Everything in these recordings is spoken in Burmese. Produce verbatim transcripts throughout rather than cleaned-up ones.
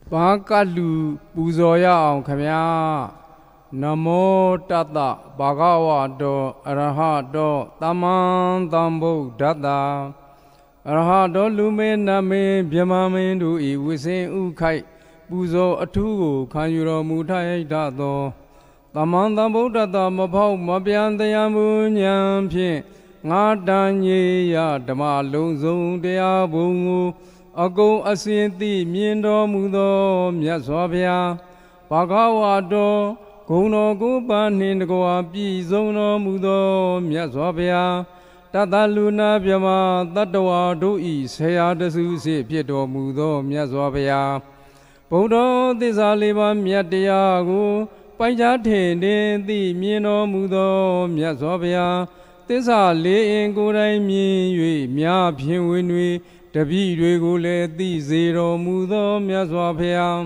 Bakalu Buzoya on Kamya Namo Tata Bhagavato Arahato Taman Tambo Dada Arahato Lume Name Byamamindu I Wisen Ukai Buzo Atu Kanyuro Mutai Dado Taman Tambo Dada Mapau Mabian Dayamu Nyam Pien Ngadanye Ya Dama Lungzung Dea Bungu Ago Asinti Miendo Mudo Miaswabia Bhagavato Gono Gopa Nindagoa Bizono Mudo Miaswabia Tata Luna Biama Tatawa Doi Saya Desu Se Pieto Mudo Miaswabia Bodo Desaliba Miatiago Paja Tende Di Mieno Mudo Miaswabia Tesa Le in Gorai Mi Mia Pinwinwi Tabi Regule Di Zero Mudo Miaswabia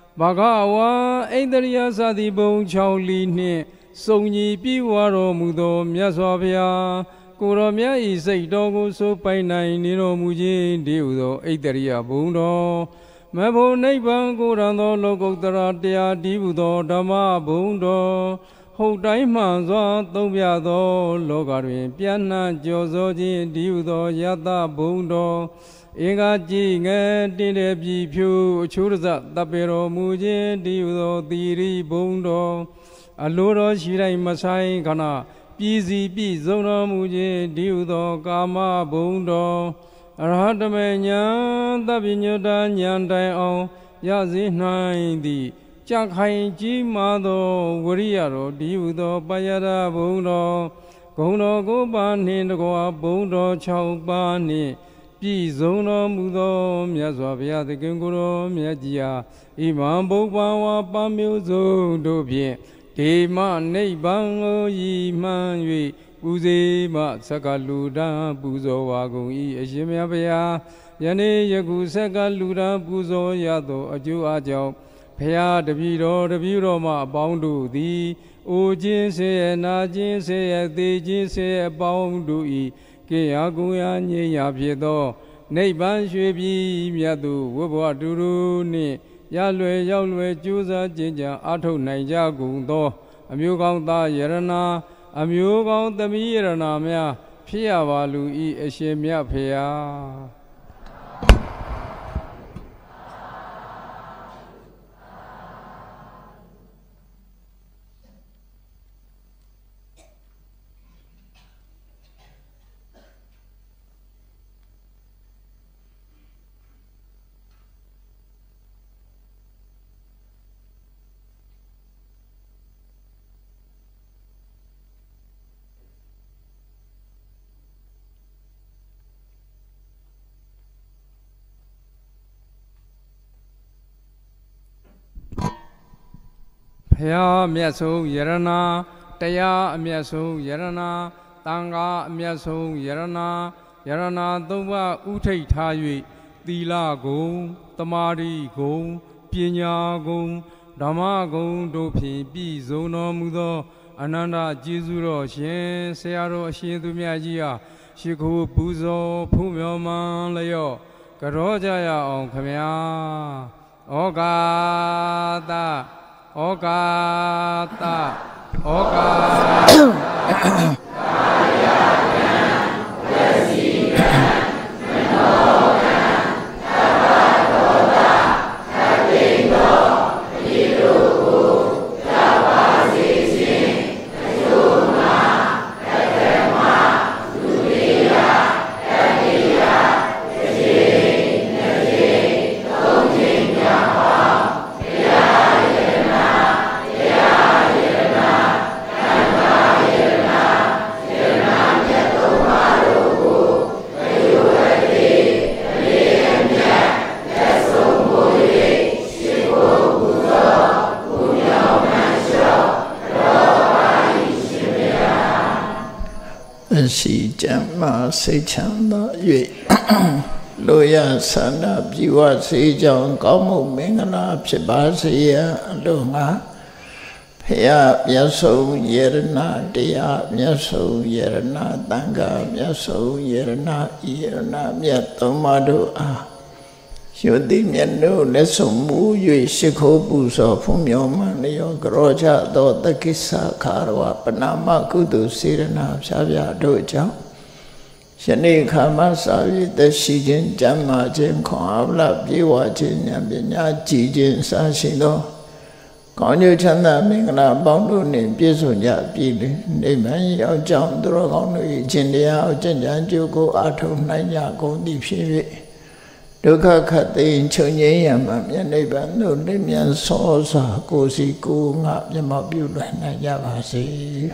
Bagawa Adria Sadi Bon Chowli Ne Sonyi Piwaro Mudo Miaswabia Kuromia is a dogo so by nine Nino Muji Diudo Adria Bundo Mabo Neighbor Gorando Logo Daratia Diudo Dama Bundo Ho Daimanzo Tobiado Logari Piana Jozoji Diudo Yata Bundo Ega Jinga Dinebi Pu Churza Tapero Muji Diudo Diri Bundo Aluro Shirai Masai Kana Pizi Pizono Muji Diudo Kama Bundo Arhatamanya Tabinyoda Nyandai O Yazi Naindi Chakai Jimado Wariaro Diudo Bayada Bundo Gono Goban Hindagoa Bundo Chaubani Pizono Mudo Miaswabia the Genguro Miagia Imam Bobawa Pamuzo Dobie Dema Neibango Yiman Yui Uze Ma Sakaluda Buzo Wago I Ashimiabia Yane Yagu Sakaluda Buzo Yado Aju Ajao Paya the Viro the Viro Ma Boundu the Ojin say Najin say the Jin say Boundu I Keaguya Nia Piedo Neiban Shubi Miadu Wubwa Duru Ni Yalwe Yalwe Juza Jinja Ato Naija Gundo Amuganda Yerana Amuganda Mirana Mia Pia Valu I Eshemia Pia Paya Miaso Yerana, Taya Miaso Yerana, Tanga Miaso Yerana, Yerana Dova Ute Tayi, Dila Go, Tamari Go, Pinya Go, Dama Go, Dopi, Bizono Mudo, Ananda Jizuro, Shen, Searo, Shen Dumiagia, Shiko Buzo, Pumyoman Leo, Garojaya on Kamia, Ogada. Ogata, Ogata, Si Jama Sechanda Yue Loya Sana Biwa Sejang Kamu Mingana Psibasiya Lunga Pia Yaso Yerna Dia Yaso Yerna Tanga Yaso Yerna Yerna Yatomadu Yoti Miano Lesomu Yui Shiko Buso Fumyo Manio Groja Do Takisa Karwa Panama Kudu Sirana Shavya Doja Shani Kama Savi the Shijin Jama Jin Kawla Biwa Jin Yambinya Jijin Sashido Konyo Chanda Mingla Bandu Nim Pisunya Pili Niman Yao Jam Drogonu Jindia Jinjan Jugo Ato Naya Gondi Pivi Duka Kati Chunye Yama Yaniban no Limian Sosa Kosi Ku Ngap Yamabula Nayavasi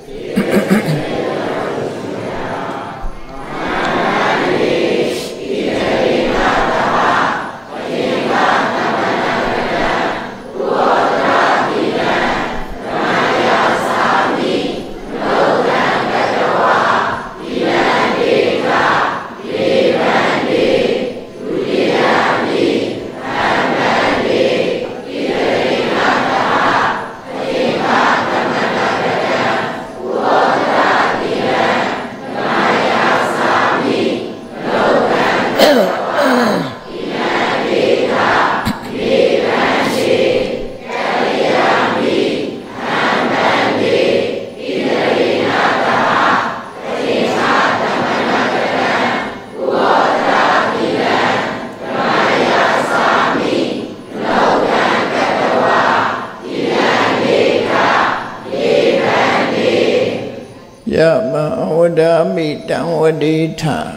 Yama Wadami Damwadita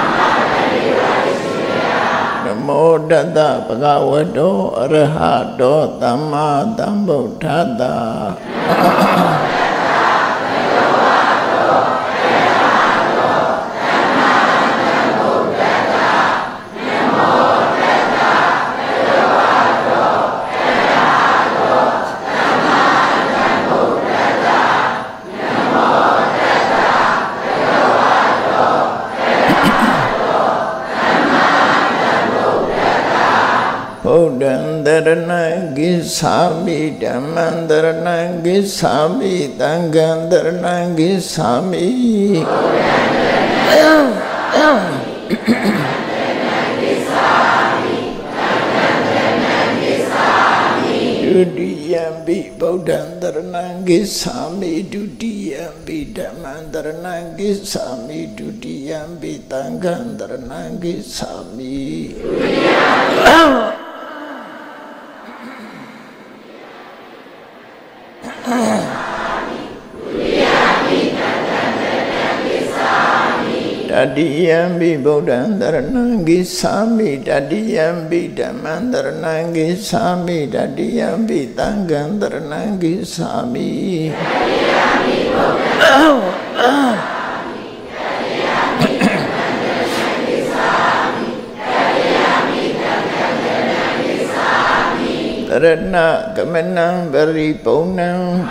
Namo Dada Bhagavato Arahato Dhamma Dhambuddhata Dharana Gisami Dhamman Dharana Gisami Tangan Dharana Gisami Dudiyambi Bodhan Dharana Gisami Dudiyambi Dhamman Dharana Gisami Dudiyambi Tangan Dharana Gisami Dadiyambi Bodhan Dharana Gisami Dadiyambi Dhamman Dharana Gisami Dadiyambi Tangan Dharana Gisami Dadiyambi Bodhan Dharana Gamanam Varipunam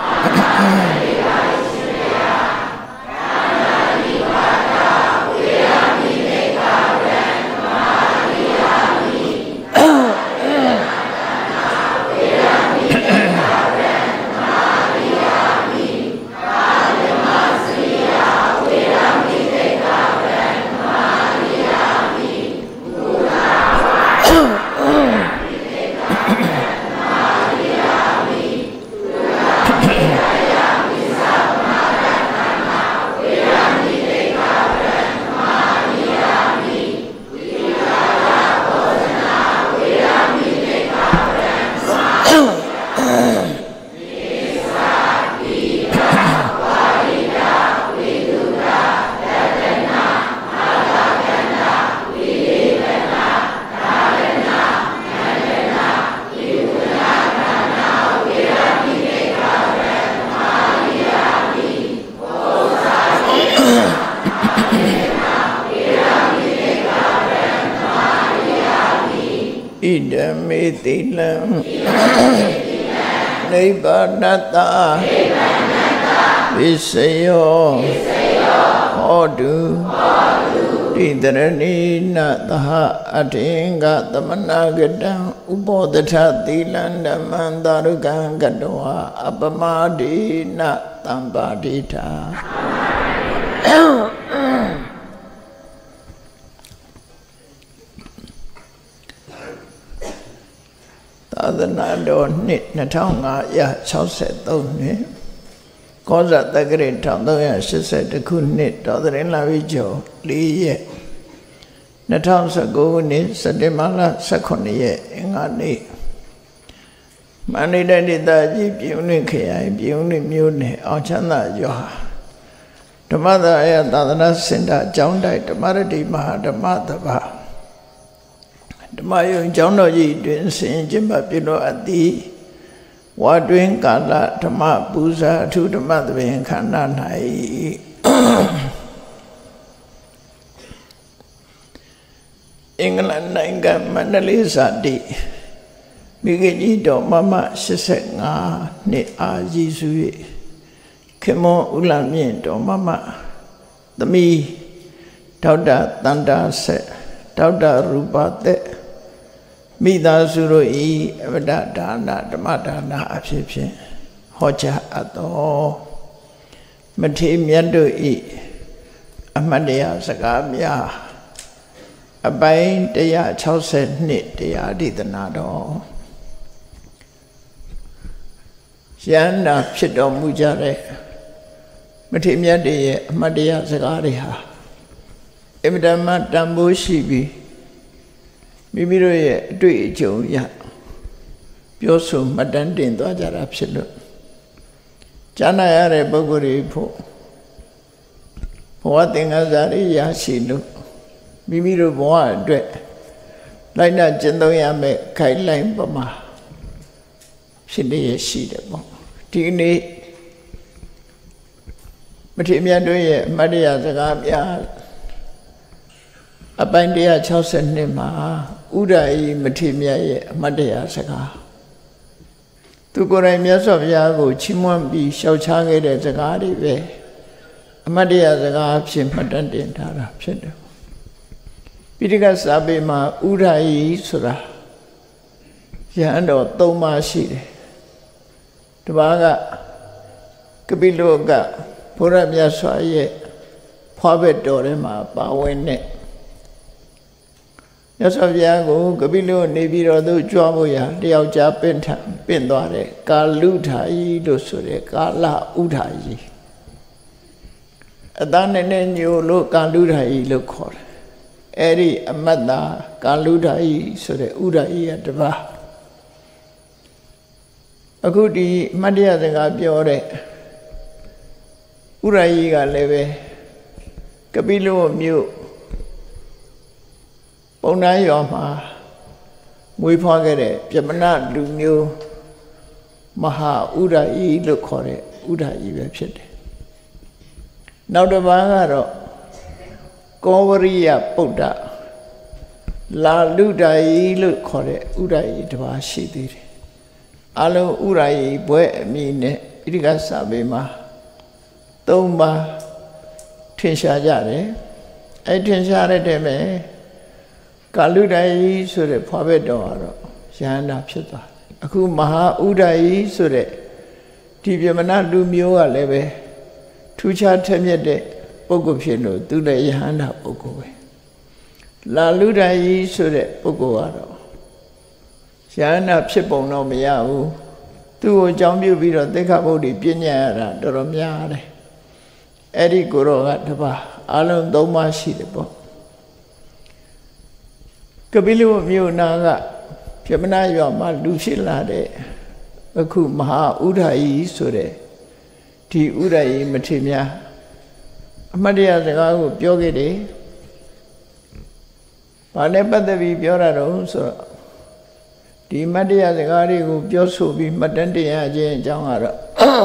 Idamitilam Nibbānata Visayo Hodu Tidharani Nataha Atinga Tamanagadam Ubodhata Tilanda Mandarugan Gadwa Abamadi Natambadita သာသနာတော်နှစ်နှစ်ထောင်ငါးရာ၆၃နှစ်ကောဇာတက္ကရာတစ်ထောင်သုံးရာ၈၁ခုနှစ်တော်သရင်လာပြီးကျော်၄ရက်နှစ်ထောင်၁၉ခုနှစ်စက်တင်ဘာလ၁၈ရက်အင်္ဂါနေ့မန္တလေးတိုင်းဒေသကြီးပြည်ဦးလွင်ခရိုင်ပြည်ဦးလွင်မြို့နယ်အောင်ချမ်းသာရွာဓမ္မသာယသာသနာစင်တာကျောင်းတိုက်ဓမ္မရတိမဟာဓမ္မသဘာဓမ္မယုံကျောင်းတော်ကြီးတွင်ဆင်ကျင်းပပြုလို့အပ်သည်ဝါတွင်ကာလဓမ္မပူဇာအထူးဓမ္မသဘင်ခန္ဓာ၌အင်္ဂလန်နိုင်ငံမန္တလေးဇာတိမိခင်ကြီးတော်မမ၈၅နှစ်အာကြီးစု၍ခေမွန်ဦးလမြင့်တော်မမသမီးဒေါက်တာတန်တာဆက်ဒေါက်တာရူပသက်မိသားစုတို့ဤအဝဒဒါနဓမ္မဒါနအဖြစ်ဖြင့်ဟောကြားအပ်သောမထေရမြတ်တို့ဤအမှတ်တရစကားများအပိုင်းone sixty-twoတရားဒေသနာတော်ရဟန္တာဖြစ်တော်မူကြတဲ့မထေရမြတ်တွေရဲ့အမှတ်တရစကားတွေဟာအမြဲတမ်းတန်ဖိုးရှိပြီးမိမိတို့ရဲ့အတွေ့အကြုံရပြောဆိုမှတ်တမ်းတင်သွားကြတာဖြစ်လို့ကြားနာရတဲ့ပုဂ္ဂိုလ်တွေဖို့ဘဝသင်္ကန်းစာတွေရရှိလို့မိမိတို့ဘဝအတွက်လိုက်နာကျင့်သုံးရမယ့်ခိုင်လိုင်းပမာဖြစ်နေရရှိတယ်ပေါ့ဒီနေ့မထေရမြတ်တို့ရဲ့အမှတ်တရစကားများအပိုင်းone sixty-twoမှာဥဒ္ဒယီမထေရမြတ်ရဲ့အမှတ်တရစကားသူကိုယ်တိုင်မြတ်စွာဘုရားကိုချီးမွမ်းပြီးရှောက်ချခဲ့တဲ့စကားတွေပဲအမှတ်တရစကားဖြစ်မှတ်တမ်းတင်ထားတာဖြစ်တယ်ပိဋကစာပေမှာဥဒ္ဒယီဆိုတာယဟန်တော်သုံးပါးရှိတယ်တပါးကကပိလောကဘုရားမြတ်စွာရဲ့ဖွားဘက်တော်ထဲမှာပါဝင်တဲ့မြတ်စွာဘုရားကိုကပိလောနေပြီးတော့သူကြွားဖို့ရတယောက်ကြားပင့်ထပင့်သွားတယ်ကာလုထာယီလို့ဆိုတဲ့ကာလဥထာယီအသားနဲ့နဲ့ညိုလို့ကာလုထာယီလို့ခေါ်တယ်အဲ့ဒီအမတ်တာကာလုထာယီဆိုတဲ့ဥထာယီကတပါးအခုဒီအမတ်တရားစကားပြောတဲ့ဥထာယီကလည်းပဲကပိလောမြို့ပုံနာရွာမှာမွေးဖွားခဲ့တဲ့ပြမနာလူမျိုးမဟာဥဒ္ဒယီလို့ခေါ်တဲ့ဥဒ္ဒယီပဲဖြစ်တယ်။နောက်တစ်ပါးကတော့ကောဝရိယပုဒ္ဒလာလုဒ္ဒယီလို့ခေါ်တဲ့ဥဒ္ဒယီတစ်ပါးရှိသေးတယ်။အလုံးဥဒ္ဒယီဘွဲ့အမည်နဲ့ဣတိကစာပေမှာသုံးပါးထင်ရှားကြတယ်။အဲထင်ရှားတဲ့တည်းမဲ့ကာလုဒ္ဒယီဆိုတဲ့ဖွားဘက်တော်ကတော့ယဟန္တာဖြစ်သွားတယ်အခုမဟာဥဒ္ဒယီဆိုတဲ့ဒီပြမနာလူမျိုးကလည်းပဲထူးခြားထက်မြက်တဲ့ပုဂ္ဂိုလ်ဖြစ်လို့သူလည်းယဟန္တာပုဂ္ဂိုလ်ပဲလာလုဒ္ဒယီဆိုတဲ့ပုဂ္ဂိုလ်ကတော့ယဟန္တာဖြစ်ပုံတော့မရဘူးသူ့ကိုအကြောင်းပြုပြီးတော့သက္ခဗုဒ္ဓပညာရတာတော်တော်များတယ်အဲ့ဒီကိုတော့ကတပါးအလုံးသုံးပါးရှိတယ်ပေါ့ကပိလောမြို့နာကပြမနာရွာမှာလူဖြစ်လာတဲ့အခုမဟာဥဒ္ဒယီဆိုတဲ့ဒီဥဒ္ဒယီမထေရများအမှတ်တရစကားကိုပြောခဲ့တယ်။ဘာနဲ့ပတ်သက်ပြီးပြောတာတော့ဆိုတော့ဒီအမှတ်တရစကားတွေကိုပြောဆိုပြီးမှတ်တမ်းတင်ရခြင်းအကြောင်းကတော့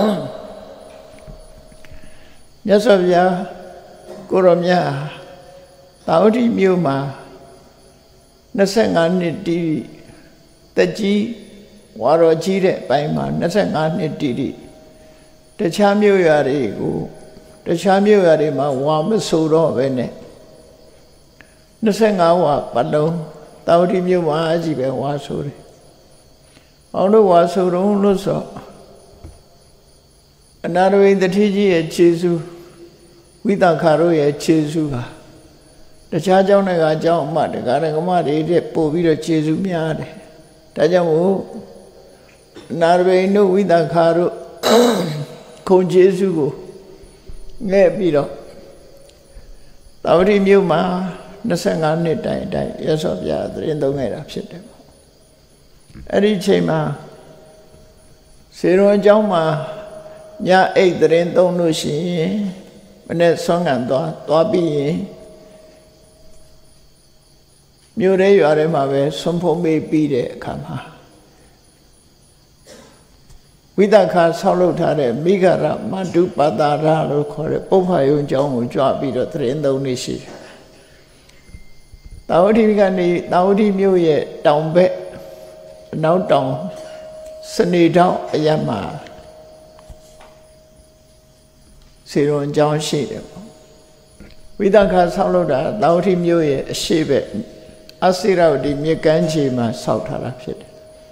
မြတ်စွာဘုရားကိုရောမြတ်သာဝတိမြို့မှာtwenty-fiveနှစ်တီးတက်ကြီးဝါတော်ကြီးတဲ့ပိုင်းမှာtwenty-fiveနှစ်တီးတခြားမြို့ရွာတွေကိုတခြားမြို့ရွာတွေမှာဝါမဆိုတော့ပဲနဲ့twenty-fiveဝါပတ်လုံးတာဝတိမြို့မှာအကြည့်ပဲဝါဆိုတယ်။အောင်တို့ဝါဆိုတော့လို့ဆိုအနာရဝိတ္တိကြီးရဲ့ခြေဆုဝိသခါတို့ရဲ့ခြေဆုပါတခြားเจ้าနဲ့ကเจ้าအမတကာရကမတွေတဲ့ပို့ပြီးတော့ခြေဆုများတယ်တဒါကြောင့်မို့နာရဘိန်တို့ဝိသခါတို့ခုံကျေးဇူးကိုငဲ့ပြီးတော့သာဝတိမြို့မှာ25နှစ်တိုင်တိုင်ရသော်ပြသတင်းသုံးခဲ့တာဖြစ်တယ်ပေါ့အဲ့ဒီချိန်မှာစေရွန်အကြောင်းမှာညအိတ်သတင်းသုံးလို့ရှိရင်မနေ့ဆွမ်းခံသွားသွားပြီးရင်မြို့ရဲရွာထဲမှာပဲဆွမ်းဖုံးပေးပြီးတဲ့အခါမှာဝိသခါဆောက်လုပ်ထားတဲ့မိဂရမတုပတာရလို့ခေါ်တဲ့ပုပ္ပယုံကျောင်းကိုကြွပြီးတော့သတင်းသုံးနေရှိတယ်။တာဝတိကနေတာဝတိမြို့ရဲ့တောင်ဘက်အနောက်တောင်စနေတောင်အရမှာစေရွန်ကျောင်းရှိတယ်ပေါ့။ဝိသခါဆောက်လုပ်တာတာဝတိမြို့ရဲ့အရှေ့ဘက်အစိရဝတီမြစ်ကမ်းခြေမှာဆောက်ထားတာဖြစ်တယ်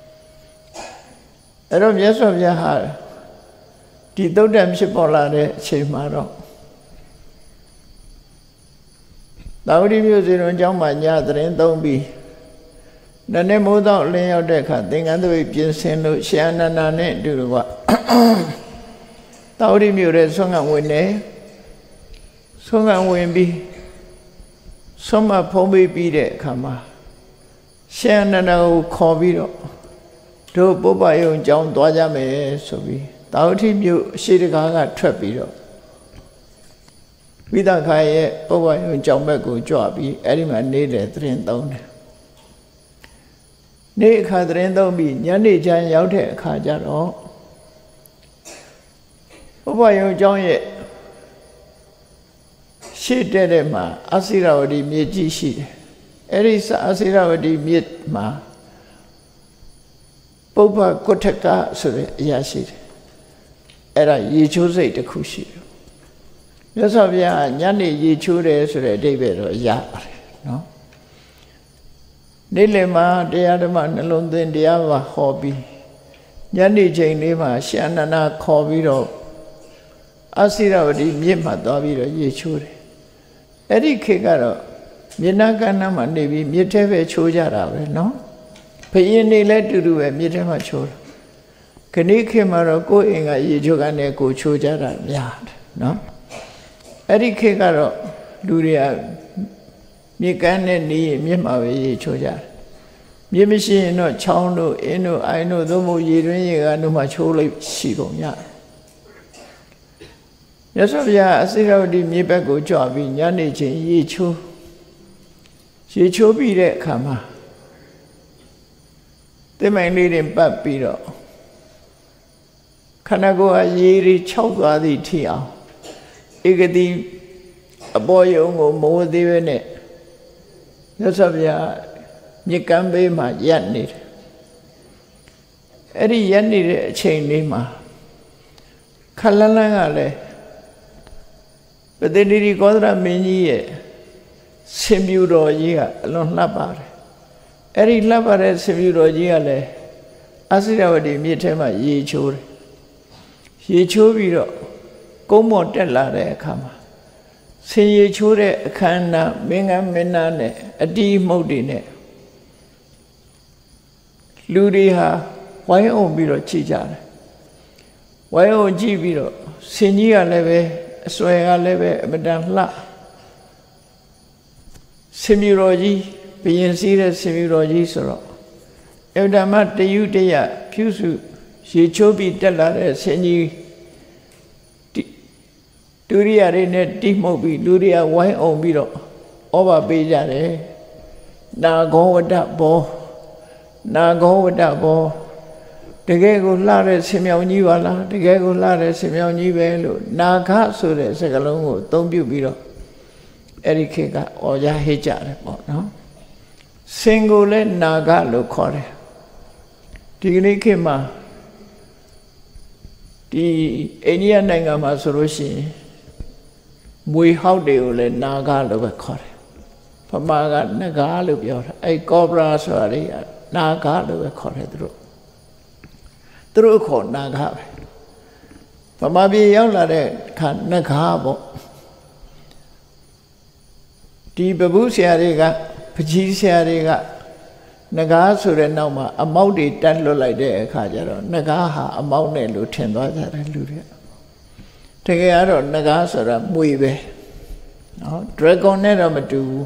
အဲ့တော့မြတ်စွာဘုရားဟာဒီသုတ်တံဖြစ်ပေါ်လာတဲ့အချိန်မှာတော့သာဝတိမြို့စေရွန်ကျောင်းမှာညသတင်းသုံးပြီးနည်းနည်းမိုးတော့လင်းရောက်တဲ့အခါသင်္ကန်းသပိတ်ပြင်ဆင်လို့ရှင်အနန္ဒာနဲ့အတူတူကသာဝတိမြို့ရဲ့ဆွမ်းခံဝင်နေဆွမ်းခံဝင်ပြီးဆွမ်းမဖုံးပေးပြီးတဲ့အခါမှာရှင်အနန္ဒာကိုခေါ်ပြီးတော့တို့ပုပ္ပယုံကျောင်းသွားကြမယ်ဆိုပြီးသာဝတိမြို့အရှိတကားကထွက်ပြီးတော့ဝိသခါရဲ့ပုပ္ပယုံကျောင်းဘက်ကိုကြွပြီးအဲ့ဒီမှာနေတဲ့သတင်းသုံးတယ်နေ့အခါသတင်းသုံးပြီးညနေချမ်းရောက်တဲ့အခါကျတော့ပုပ္ပယုံကျောင်းရဲ့ရှေ့တဲ့တဲ့မှာအစိရဝတီမြစ်ကြီးရှိတယ်အဲ့ဒီအစိရဝတီမြစ်မှာပုပ္ပကုဋ္ဌကဆိုတဲ့အရာရှိတယ်အဲ့ဒါရေချိုးစိတ်တစ်ခုရှိတယ်မြတ်စွာဘုရားညနေရေချိုးတယ်ဆိုတဲ့အဓိပ္ပာယ်တော့ရပါတယ်နော်နေ့လယ်မှာတရားဓမ္မနှလုံးသွင်းတရားပါဟောပြီးညနေချိန်လေးမှာရှင်အနန္ဒာခေါ်ပြီးတော့အစိရဝတီမြစ်မှာသွားပြီးတော့ရေချိုးတယ်အဲ့ဒီခေတ်ကတော့မြေနာကမ်းနားမှာနေပြီးမြစ်ထဲပဲချိုးကြတာပဲနော်ဘုရင်နေလဲတူတူပဲမြစ်ထဲမှာချိုးတယ်ခဏခေတ်မှာတော့ကိုယ်အိမ်ကရေချိုးကနေကိုချိုးကြတာများတယ်နော်အဲ့ဒီခေတ်ကတော့လူတွေကမြေကမ်းနဲ့နေမြစ်မှာပဲရေချိုးကြတယ်မြစ်မရှိရင်တော့ချောင်းတို့အင်းတို့အိုင်တို့သို့မဟုတ်ရေတွင်းရေကန်တို့မှာချိုးလိုက်ရှိကုန်ရတယ်မြတ်စွာဘုရားအစိရဝတီမြေဘက်ကိုကြွပြီးညနေချိန်ရေချိုးရေချိုးပြီးတဲ့အခါမှာသင်္မိုင်လေးတွေပတ်ပြီးတော့ခန္ဓာကိုယ်ဟာရေတွေခြောက်သွားသည့်ထိအောင်ဧကတိအပေါ်ယုံကိုမဝသေးပဲနဲ့မြတ်စွာဘုရားမြေကမ်းဘေးမှာရပ်နေတယ်အဲ့ဒီရပ်နေတဲ့အချိန်လေးမှာခလန်းလန်းကလည်းပတိတိရီကောသရမင်းကြီးရဲ့ဆင်ပြူတော်ကြီးကအလွန်လှပပါတယ်အဲ့ဒီလှပတဲ့ဆင်ပြူတော်ကြီးကလည်းအစိရဝတီမြစ်ထဲမှာရေချိုးတယ်ရေချိုးပြီးတော့ကုန်းပေါ်တက်လာတဲ့အခါမှာဆင်ရေချိုးတဲ့အခမ်းအနားမင်းကမင်းသားနဲ့အတီးမှုတ်တွေနဲ့လူတွေဟာဝိုင်းအောင်ပြီးတော့ကြည့်ကြတယ်ဝိုင်းအောင်ကြည့်ပြီးတော့ဆင်ကြီးကလည်းပဲအစွဲကလည်းပဲအမတန်လှဆင်မြူတော်ကြီးဘယင်စည်းတဲ့ဆင်မြူတော်ကြီးဆိုတော့အဗ္ဗဓမ္မတယုတယဖြူစုရေချိုးပြီးတက်လာတဲ့ဆင်ကြီးဒုရိယာတွေနဲ့တိမှုတ်ပြီးလူတွေကဝိုင်းအောင်ပြီးတော့ဩဘာပေးကြတယ်နာဂောဝတ္တဘောနာဂောဝတ္တဘောတကယ်ကိုလှတဲ့ဆင်မြောင်ကြီးပါလားတကယ်ကိုလှတဲ့ဆင်မြောင်ကြီးပဲလို့နာခဆိုတဲ့စကားလုံးကိုအသုံးပြုပြီးတော့အဲ့ဒီခေတ်ကဩကြဟစ်ကြတယ်ပေါ့နော်ဆင်ကိုလည်းနာဂလို့ခေါ်တယ်ဒီကနေ့ခေတ်မှာဒီအိန္ဒိယနိုင်ငံမှာဆိုလို့ရှိရင်မွေဟောက်တွေကိုလည်းနာဂလို့ပဲခေါ်တယ်ဗမာကနဂါလို့ပြောတာအဲ့ကောဘရာဆိုတာတွေကနာဂလို့ပဲခေါ်တယ်သူတို့သူတို့ခေါ်နာဂပဲဗမာပြည်ရောက်လာတဲ့ခါနဂါပေါ့ဒီပပုဆရာတွေကပကြီးဆရာတွေကနဂါဆိုတဲ့နောက်မှာအမောက်တွေတက်လွတ်လိုက်တဲ့အခါကျတော့နဂါဟာအမောက်နဲ့လို့ထင်သွားကြတယ်လူတွေတကယ်ကတော့နဂါဆိုတာမွေပဲနော် dragon နဲ့တော့မတူဘူး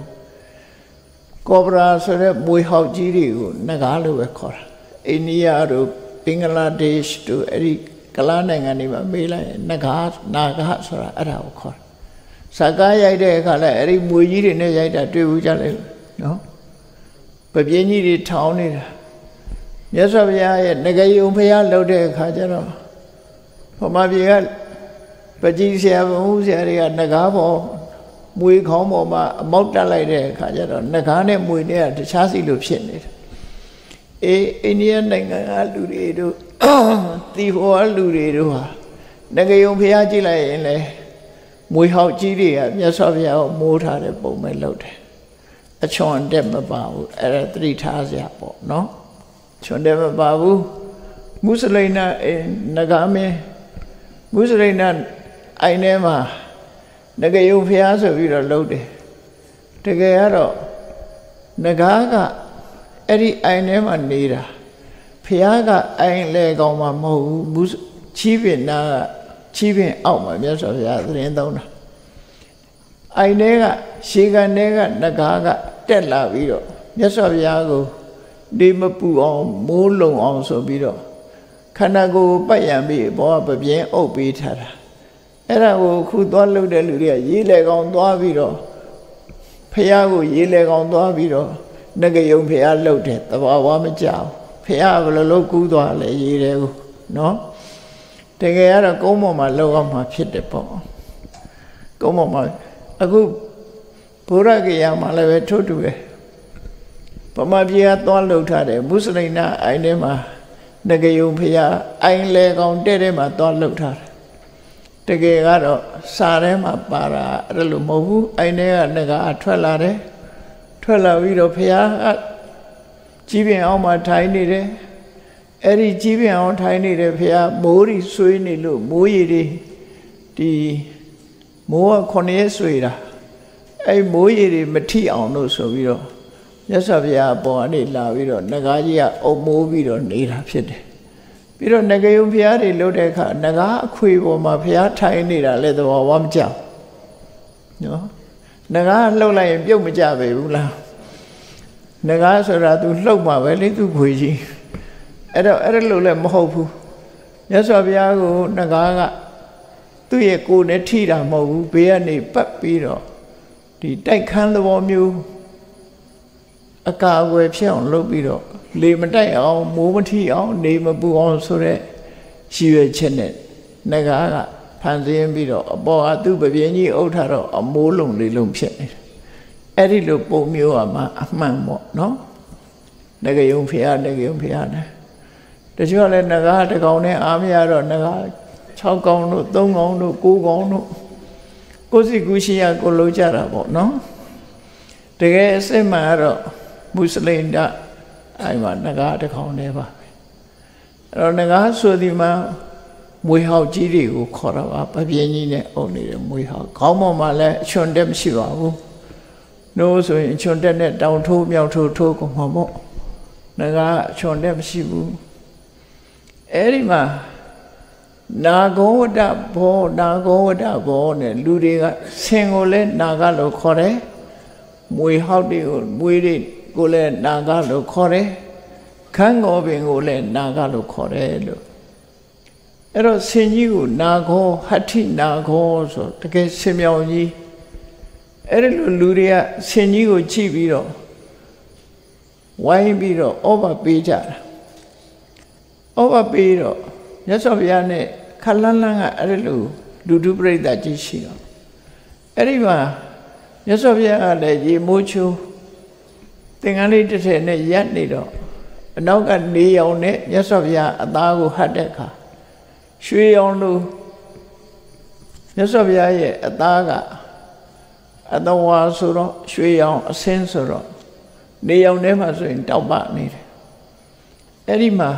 cobra ဆိုတဲ့မွေဟောက်ကြီးတွေကိုနဂါလို့ပဲခေါ်တာအိန္ဒိယတို့ဘင်္ဂလားဒေ့ရှ်တို့အဲ့ဒီကလားနိုင်ငံတွေမှာမေးလိုက်နဂါနာဂါဆိုတာအဲ့ဒါကိုခေါ်တာစကားရိုက်တဲ့အခါလဲအဲ့ဒီမွေကြီးတွေနဲ့ရိုက်တာတွေ့ဘူးကြလေနော်ပပြင်းကြီးတွေထောင်းနေတာမြတ်စွာဘုရားရဲ့ငကယုံဖျားလှုပ်တဲ့အခါကျတော့ဘုမာပြေကပကြီးဆရာဘုံဆရာတွေကငကားပေါ်မွေခေါင်းပေါ်မှာအမောက်တက်လိုက်တဲ့အခါကျတော့ငကားနဲ့မွေနဲ့ကတခြားစီလိုဖြစ်နေတယ်အေးအိန္ဒိယနိုင်ငံကလူတွေတို့တီဟောလူတွေတို့ဟာငကယုံဖျားကြည့်လိုက်ရင်လေမွေဟောက်ကြီးတွေကမြတ်စွာဘုရားကိုမိုးထားတဲ့ပုံပဲလှုပ်တယ်အချွန်တက်မပါဘူးအဲ့ဒါသတိထားစရာပေါ့နော်ချွန်တက်မပါဘူးမုစလိန်နာနဂါမင်းမုစလိန်နာအိုင်ထဲမှာငကယုံဖျားဆိုပြီးတော့လှုပ်တယ်တကယ်ကတော့နဂါကအဲ့ဒီအိုင်ထဲမှာနေတာဖျားကအိုင်လေကောင်မှမဟုတ်ဘူးချီးပင်နာကချီးပင်အောက်မှာမြတ်စွာဘုရားသတင်းသုံးတာအိုင်ထဲကရှေကန်ထဲကနဂါကတက်လာပြီးတော့မြတ်စွာဘုရားကိုဒီမပူအောင်မိုးလုံအောင်ဆိုပြီးတော့ခန္ဓာကိုယ်ပတ်ရံပြီးဘောကပပြင်းအုပ်ပေးထားတာအဲ့ဒါကိုခုသွားလှုပ်တဲ့လူတွေကရေးလေကောင်သွားပြီးတော့ဖះကိုရေးလေကောင်သွားပြီးတော့ငကယုံဖះလှုပ်တယ်တဘာဝမကြောက်ဖះဘယ်လိုလုပ်ကူးသွားလဲရေးတယ်ကိုနော်တကယ်ကတော့ကုန်းပေါ်မှာလှုပ်အောင်မှာဖြစ်တယ်ပေါ့ကုန်းပေါ်မှာအခုဘုရားကေယမှာလည်းပဲထို့တူပဲဗမာပြည်ကသွားလှုပ်ထားတယ်မုစလိမ်နာအိုင်ထဲမှာငကယုံဖះအိုင်လေကောင်တဲ့ထဲမှာသွားလှုပ်ထားတယ်တကယ်ကတော့စာထဲမှာပါတာအဲ့လိုမဟုတ်ဘူးအိုင်ထဲကငကထွက်လာတယ်ထွက်လာပြီးတော့ဖះကကြီးပင်အောင်မှာထိုင်နေတယ်အဲ့ဒီကြီးပင်အောင်ထိုင်နေတဲ့ဖះမိုးရီဆွေးနေလို့မိုးရီတွေဒီမိုးကခုနှစ်ရက်ဆွေးတာအဲ့မိုးရီတွေမထိအောင်လို့ဆိုပြီးတော့မြတ်စွာဘုရားပေါ်ကနေလာပြီးတော့ငကားကြီးကအုပ်မိုးပြီးတော့နေတာဖြစ်တယ်ပြီးတော့ငကယုံဘုရားတွေလှုပ်တဲ့အခါငကားအခွေပေါ်မှာဘုရားထိုင်နေတာလဲသဘောဝမကြောက်နော်ငကားလှုပ်လိုက်ရင်ပြုတ်မကြပဲဘူးလားငကားဆိုတာ तू လှုပ်မှာပဲလေ तू ခွေကြီးအဲ့တော့အဲ့လိုလည်းမဟုတ်ဘူးမြတ်စွာဘုရားကိုငကားကသူ့ရဲ့ကိုယ်နဲ့ထိတာမဟုတ်ဘူးဘေးကနေပတ်ပြီးတော့ဒီတိုက်ခန်းသဘောမျိုးအကာအကွယ်ဖြစ်အောင်လုပ်ပြီးတော့လေမတိုက်အောင်မိုးမထိအောင်နေမပူအောင်ဆိုတဲ့ရည်ရွယ်ချက်နဲ့ငကားကဖန်ဆင်းပြီးတော့အပေါ်ကသူ့ပပြင်းကြီးအုပ်ထားတော့အမိုးလုံးလေးလုံးဖြစ်နေတယ်အဲ့ဒီလိုပုံမျိုးကမှအမှန်ပေါ့နော်ငကယုံဖျားငကယုံဖျားနဲ့တချို့လည်းငကားတစ်ကောင်နဲ့အားမရတော့ငကား၆ကောင်တို့၃ကောင်တို့၉ကောင်တို့ကိုစီကူရှိရကိုလုံးကြတာပေါ့နော်တကယ်အစစ်မှန်ကတော့မွတ်စလိမ်တာအဲ့မှာငကားတစ်ကောင်တည်းပါပဲအဲ့တော့ငကားဆိုဒီမှာမွေဟောက်ကြီးတွေကိုခေါ်တော့ပါပပြင်းကြီးနဲ့အုပ်နေတဲ့မွေဟောက်ခေါင်းပေါ်မှာလည်းအချွန်တက်မရှိပါဘူးနိုးဆိုရင်အချွန်တက်နဲ့တောင်ထိုးမြောက်ထိုးထိုးကုန်မှာပေါ့ငကားအချွန်တက်မရှိဘူးအဲ့ဒီမှာနာဂောဝတ္တဘောနာဂောဝတ္တဘောနဲ့လူတွေကဆင်ကိုလည်းနာဂလို့ခေါ်တယ်မွေဟောက်တွေကိုမွေတွေကိုလည်းနာဂလို့ခေါ်တယ်ခန်းငေါပင်ကိုလည်းနာဂလို့ခေါ်တယ်လို့အဲ့တော့ဆင်ကြီးကိုနာဂောဟဋ္ဌိနာဂောဆိုတကယ်ဆင်မြောင်ကြီးအဲ့ဒီလိုလူတွေကဆင်ကြီးကိုကြည့်ပြီးတော့ဝိုင်းပြီးတော့ဩဘပေးကြတာဩဘပေးတော့မြတ်စွာဘုရားနဲ့ခလန်းလန်းကအဲ့ဒီလိုလူတုပရိသတ်ကြီးရှိတော့အဲ့ဒီမှာမြတ်စွာဘုရားကလည်းရေမိုးချိုးသင်္ကန်းလေးတစ်ထည်နဲ့ရပ်နေတော့အနောက်ကနေရောင်နဲ့မြတ်စွာဘုရားအသားကိုဟတ်တဲ့အခါရွှေရောင်လိုမြတ်စွာဘုရားရဲ့အသားကအတဝါဆိုတော့ရွှေရောင်အစင်းဆိုတော့နေရောင်ထဲမှာဆိုရင်တောက်ပနေတယ်အဲ့ဒီမှာ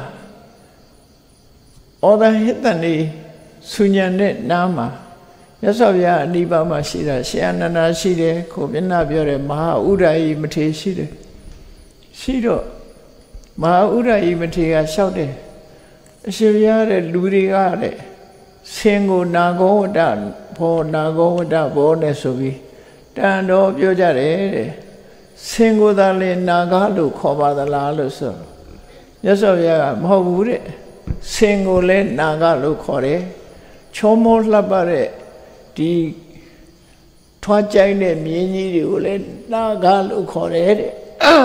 ဩဒဟိတန်နေဆုညံတဲ့နားမှာမြတ်စွာဘုရားအနိဗ္ဗာန်မှာရှိတာရှင်အနန္ဒာရှိတယ်ခုမျက်နှာပြောတယ်မဟာဥဒ္ဒယီမထေရရှိတယ်ရှိတော့မဟာဥရယိမထေရလျှောက်တယ်အရှင်ဘုရားတဲ့လူတွေကတဲ့ဆင်ကိုနာဂောဝတ္တဘောနာဂောဝတ္တဘောနဲ့ဆိုပြီးတန်တော်ပြောကြတယ်တဲ့ဆင်ကိုသာလေနာဂလို့ခေါ်ပါသလားလို့ဆိုမြတ်စွာဘုရားကမဟုတ်ဘူးတဲ့ဆင်ကိုလည်းနာဂလို့ခေါ်တယ်ချောမောလှပတဲ့ဒီထွားကြိုင်းတဲ့မြင်းကြီးတွေကိုလည်းနာဂလို့ခေါ်တယ်တဲ့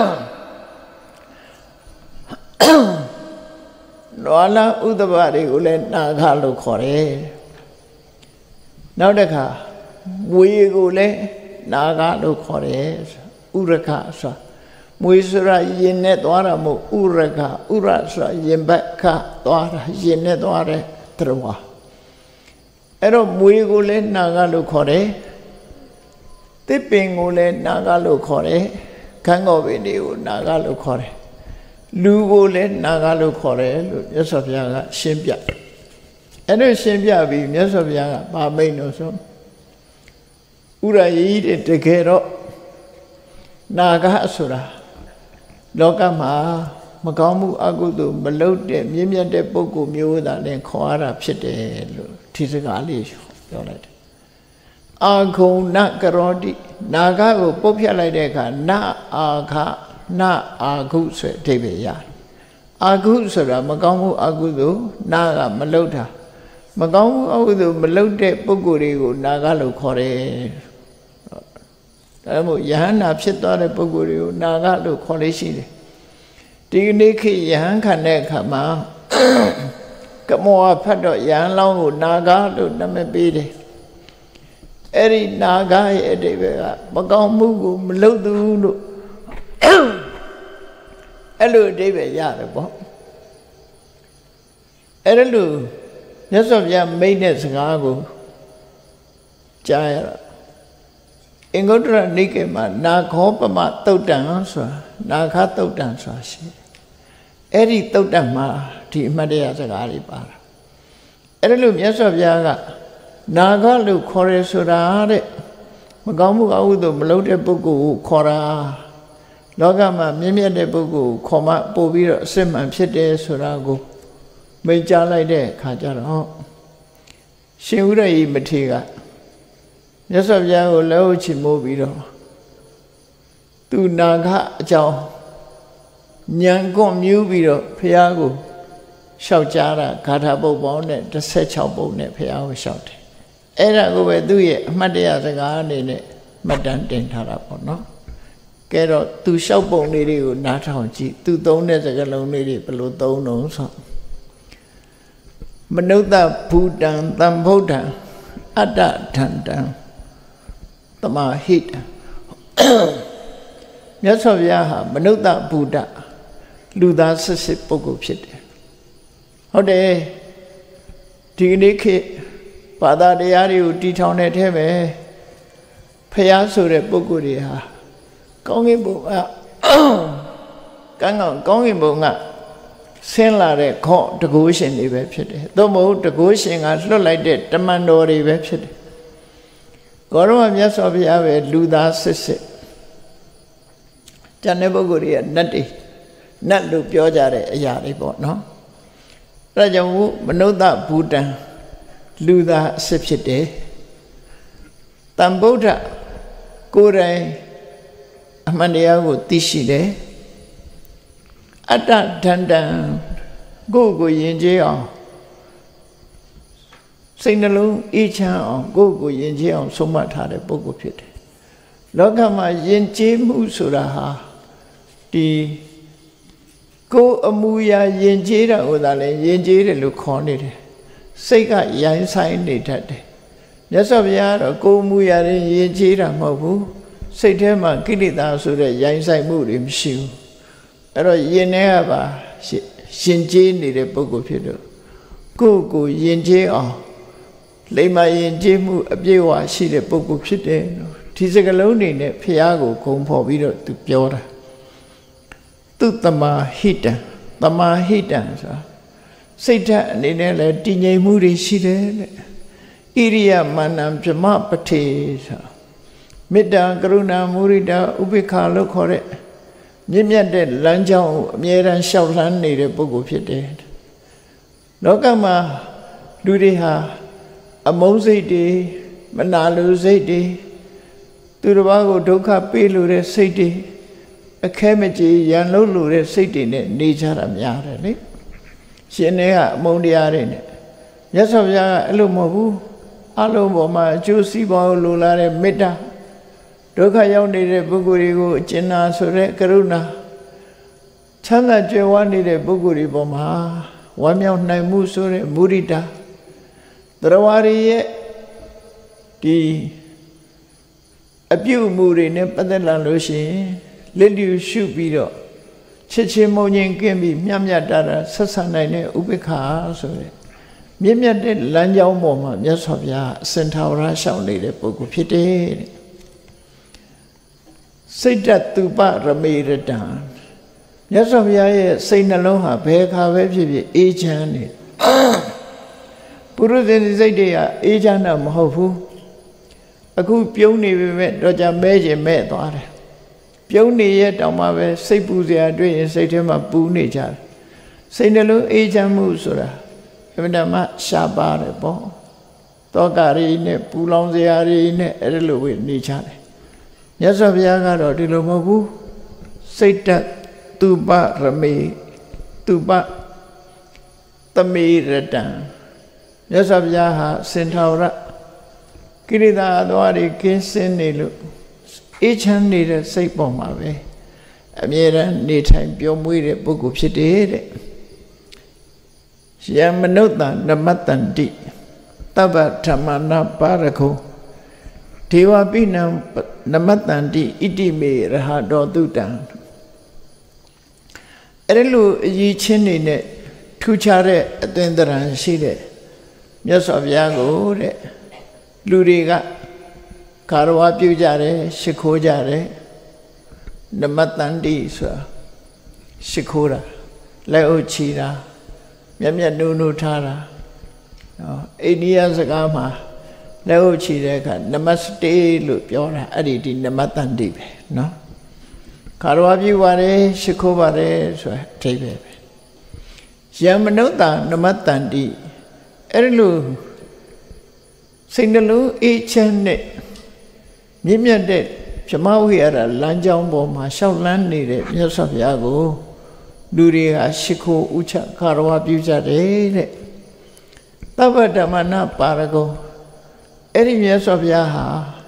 နွားလာဥဒ္ဒဘတွေကိုလည်းနာဂလို့ခေါ်တယ်နောက်တစ်ခါမွေကိုလည်းနာဂလို့ခေါ်တယ်ဥရခဆိုမွေဆိုတာရင်နဲ့သွားတာမဟုတ်ဥရခဥရဆိုတာရင်ဘက်ခသွားတာရင်နဲ့သွားတဲ့တရဝအဲ့တော့မွေကိုလည်းနာဂလို့ခေါ်တယ်တစ်ပင်ကိုလည်းနာဂလို့ခေါ်တယ်ခန်းကောပင်တွေကိုနာဂလို့ခေါ်တယ်လူကိုလည်းနာဂလို့ခေါ်တယ်လို့မြတ်စွာဘုရားကရှင်းပြအဲ့ဒါရှင်းပြပြီးမြတ်စွာဘုရားကဗာမိန်လို့ဆိုဥရယိတဲ့တကယ်တော့နာဂဆိုတာလောကမှာမကောင်းမှုအကုသိုလ်မလုပ်တဲ့မြင့်မြတ်တဲ့ပုဂ္ဂိုလ်မျိုးသာလည်းခေါ်ရတာဖြစ်တယ်လို့ဒီစကားလေးပြောလိုက်တယ်အာဂုံနကရောတိနာဂကိုပုတ်ဖြတ်လိုက်တဲ့အခါနအာခနအာဂုဆိုတဲ့အဓိပ္ပာယ်ရတယ်အာဂုဆိုတာမကောင်းမှုအကုသိုလ်နာကမလုပ်တာမကောင်းမှုအကုသိုလ်မလုပ်တဲ့ပုဂ္ဂိုလ်တွေကိုနာဂလို့ခေါ်တယ်ဒါမို့ယဟန္တာဖြစ်သွားတဲ့ပုဂ္ဂိုလ်တွေကိုနာဂလို့ခေါ်လေးရှိတယ်ဒီနေ့ခေတ်ယဟန်ခံတဲ့အခါမှာကမောဖတ်တော့ယဟန်လောင်းကိုနာဂလို့နာမည်ပေးတယ်အဲ့ဒီနာဂရဲ့အဓိပ္ပာယ်ကမကောင်းမှုကိုမလုပ်သူလို့အဲ့လိုအဓိပ္ပာယ်ရတယ်ပေါ့အဲ့ဒါလို့မြတ်စွာဘုရားမိန့်တဲ့စကားကိုကြားရတာအင်္ဂုတ္တရနိကေမှာနာခောပမသုတ်တံဆိုတာနာခသုတ်တံဆိုတာရှိတယ်အဲ့ဒီသုတ်တံမှာဒီအမှတ်တရစကားတွေပါတာအဲ့ဒါလို့မြတ်စွာဘုရားကနာဂလို့ခေါ်ရဲဆိုတာတဲ့မကောင်းမှုအကုသိုလ်မလုပ်တဲ့ပုဂ္ဂိုလ်ကိုခေါ်တာလောကမှာမြင့်မြတ်တဲ့ပုဂ္ဂိုလ်ကိုခေါ်မှပို့ပြီးတော့အစစ်မှန်ဖြစ်တယ်ဆိုတာကိုမိန့်ကြားလိုက်တဲ့အခါကျတော့ရှင်ဥရယိမထေရကမြတ်စွာဘုရားကိုလက်ဟုတ်ချီမိုးပြီးတော့သူနာဂအကြောင်းဉာဏ်ကွန်မြူးပြီးတော့ဘုရားကိုလျှောက်ကြားတာဂါထာပုဒ်ပေါင်းနဲ့တစ်ဆယ့်ခြောက်ပုဒ်နဲ့ဘုရားကိုလျှောက်တယ်အဲ့ဒါကိုပဲသူ့ရဲ့အမှတ်တရစကားအနေနဲ့မှတ်တမ်းတင်ထားတာပေါ့နော်ကဲတော့သူလျှောက်ပုံလေးတွေကိုနားထောင်ကြည့်သူသုံးတဲ့စကားလုံးလေးတွေဘယ်လိုသုံးတော့ဆိုမနုဿဘူတံသံဗုဒ္ဓံအတ္တထန္တံတမဟိတံမြတ်စွာဘုရားဟာမနုဿဘူတလူသားစစ်စစ်ပုဂ္ဂိုလ်ဖြစ်တယ်ဟုတ်တယ်ဒီနေ့ခေတ်ဘာသာတရားတွေကိုတည်ထောင်တဲ့ထဲပဲဖျားဆိုတဲ့ပုဂ္ဂိုလ်တွေဟာကောင်းကင်ဘုံကကန်းကောင်ကောင်းကင်ဘုံကဆင်းလာတဲ့ခေါတကုရှင်တွေပဲဖြစ်တယ်သို့မဟုတ်တကုရှင်ကလွတ်လိုက်တဲ့တမန်တော်တွေပဲဖြစ်တယ်ကောရမမြတ်စွာဘုရားပဲလူသားစစ်စစ်ကျန်တဲ့ပုဂ္ဂိုလ်တွေကနတ်တွေနတ်လို့ပြောကြတဲ့အရာတွေပေါ့နော်အဲဒါကြောင့်မနုဿဘူတံလူသားအစစ်ဖြစ်တယ်တန်ဗုဒ္ဓကိုယ်တိုင်အမှန်တရားကိုသိရှိတယ်အတ္တဒန္တံကိုယ်ကိုယဉ်ကျေးအောင်စိတ်နှလုံးအေးချမ်းအောင်ကိုယ်ကိုယဉ်ကျေးအောင်ဆုံးမထားတဲ့ပုဂ္ဂိုလ်ဖြစ်တယ်လောကမှာယဉ်ကျေးမှုဆိုတာဟာဒီကိုယ်အမူအရာယဉ်ကျေးတာဟိုသာလဲယဉ်ကျေးတယ်လို့ခေါ်နေတယ်စိတ်ကရိုင်းဆိုင်နေတတ်တယ်မြတ်စွာဘုရားကတော့ကိုယ်အမူအရာတွေယဉ်ကျေးတာမဟုတ်ဘူးစိတ်ထဲမှာကိလေသာဆိုတဲ့ရိုင်းဆိုင်မှုတွေမရှိဘူးအဲ့တော့ယဉ်နေရပါရှင်ကျေးနေတဲ့ပုဂ္ဂိုလ်ဖြစ်တော့ကိုယ့်ကိုယဉ်ကျေးအောင်လိမ္မာယဉ်ကျေးမှုအပြည့်အဝရှိတဲ့ပုဂ္ဂိုလ်ဖြစ်တယ်ဒီစကားလုံးတွေနဲ့ဘုရားကိုဂုဏ်ဖော်ပြီးတော့သူပြောတာသူတမဟိတံတမဟိတံဆိုတာစိတ်ဓာတ်အနေနဲ့လည်းတည်ငြိမ်မှုတွေရှိတယ်တဲ့ဣရိယမာနံဗြမပထေဆိုတာမေတ္တာကရုဏာမုရိဒာဥပေက္ခလို့ခေါ်တဲ့မြင့်မြတ်တဲ့လမ်းကြောင်းကိုအမြဲတမ်းလျှောက်လှမ်းနေတဲ့ပုဂ္ဂိုလ်ဖြစ်တယ်လောကမှာလူတွေဟာအမုန်းစိတ်တွေမနာလိုစိတ်တွေသူတစ်ပါးကိုဒုက္ခပေးလိုတဲ့စိတ်တွေအခဲမကြေရန်လို့လိုတဲ့စိတ်တွေနဲ့နေကြတာများတယ်လေရှင်တွေကအမုန်းတရားတွေနဲ့မြတ်စွာဘုရားကအဲ့လိုမဟုတ်ဘူးအလုံးပေါ်မှာအကျိုးစီးပွားကိုလိုလားတဲ့မေတ္တာဒုက္ခရောက်နေတဲ့ပုဂ္ဂိုလ်တွေကိုအကျဉ်းနာဆိုတဲ့ကရုဏာချမ်းသာကြွယ်ဝနေတဲ့ပုဂ္ဂိုလ်တွေပေါ်မှာဝမ်းမြောက်နိုင်မှုဆိုတဲ့မုဒိတာတရားဝါရီရဲ့ဒီအပြုအမူတွေနဲ့ပတ်သက်လာလို့ရှိရင်လက်လျူရှုပြီးတော့ချစ်ချင်းမုန်းချင်းကင်းပြီးမြတ်မြတ်တာဆက်ဆံနိုင်တဲ့ဥပိ္ပခာဆိုတဲ့မြင့်မြတ်တဲ့လမ်းကြောင်းပေါ်မှာမြတ်စွာဘုရားအစဉ်ထာဝရရှောင်နေတဲ့ပုဂ္ဂိုလ်ဖြစ်တယ်တဲ့စိတ်တတုပရမေရတံမြတ်စွာဘုရားရဲ့စိတ်နှလုံးဟာဘယ်အခါပဲဖြစ်ဖြစ်အေးချမ်းနေပုရုဇဉ်စိတ်တွေကအေးချမ်းတာမဟုတ်ဘူးအခုပြုံးနေပေမဲ့တော့ကြမဲခြင်းမဲ့သွားတယ်ပြုံးနေရဲ့တောင်မှပဲစိတ်ပူစရာတွေ့ရင်စိတ်ထဲမှာပူနေကြတယ်စိတ်နှလုံးအေးချမ်းမှုဆိုတာအမှန်တမ်းရှားပါတယ်ပေါ့တောကရီနဲ့ပူလောင်စရာတွေနဲ့အဲ့ဒီလိုပဲနေကြတယ်မြတ်စွာဘုရားကတော့ဒီလိုမဟုတ်ဘူးစိတ်တတုပရမေတုပသမေရတံမြတ်စွာဘုရားဟာစင်ထာဝရကိရိတာအသွားတွေကင်းစင်နေလို့အေးချမ်းနေတဲ့စိတ်ပေါ်မှာပဲအမြဲတမ်းနေထိုင်ပျော်မွေ့တဲ့ပုဂ္ဂိုလ်ဖြစ်တယ်တဲ့ယမနုဿနမတ္တန္တိတဗ္ဗဓမ္မနာပါရခောဒေဝပိနံနမတ္တန္တိဣတိမေရဟတောတုတံအဲ့လိုအရေးချင်းနေနဲ့ထူးခြားတဲ့အသွင်သဏ္ဍာန်ရှိတဲ့မြတ်စွာဘုရားကိုတဲ့လူတွေကကာရဝပြုကြတယ်ရှိခိုးကြတယ်နမတ္တန္တိဆိုတာရှိခိုးတာလက်အုပ်ချီတာမြတ်မြတ်နုနုထားတာနော်အိန္ဒိယစကားမှာလက်ဟုတ်ချီတဲ့အခါနမစတေလို့ပြောတာအဲ့ဒီဒီနမတန္တိပဲနော်ခါရဝပြုပါတယ်ရှိခိုးပါတယ်ဆိုတာအဓိပ္ပာယ်ပဲယမနုဿနမတန္တိအဲ့ဒီလိုစိတ်နှလုံးအေးချမ်းတဲ့မြင့်မြတ်တဲ့ဗြဟ္မဝိဟာရလမ်းကြောင်းပေါ်မှာရှောက်လန်းနေတဲ့မြတ်စွာဘုရားကိုလူတွေကရှိခိုးဥချခါရဝပြုကြတယ်တဲ့တဗ္ဗဓမ္မနာပါရကောအဲ့ဒီမြတ်စွာဘုရားဟာ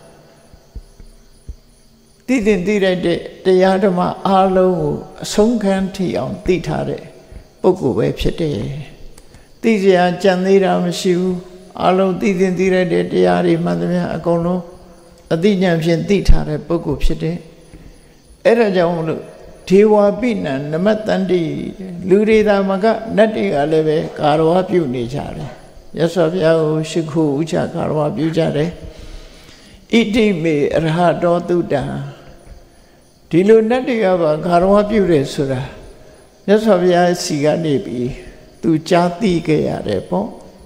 တည်တည်တည်တဲ့တရားဓမ္မအားလုံးကိုအဆုံးခံထိအောင်သိထားတဲ့ပုဂ္ဂိုလ်ပဲဖြစ်တယ်သိစရာကြံသေးတာမရှိဘူးအားလုံးတည်တည်တည်တဲ့တရားတွေမှန်သမျှအကုန်လုံးအသိဉာဏ်ဖြင့်သိထားတဲ့ပုဂ္ဂိုလ်ဖြစ်တယ်အဲ့ဒါကြောင့်မလို့ဒေဝပိနံနမတ္တန္တိလူတွေသာမကနတ်တွေကလည်းပဲကာရဝပြုနေကြတယ်မြတ်စွာဘုရားကိုရှိခိုးဥချကာရဝပြုကြတယ်ဣတိမေအရဟတောတုတံဒီလိုနတ်တွေကပါကာရဝပြုတယ်ဆိုတာမြတ်စွာဘုရားစီကနေပြီးသူကြားသိခဲ့ရတယ်ပေါ့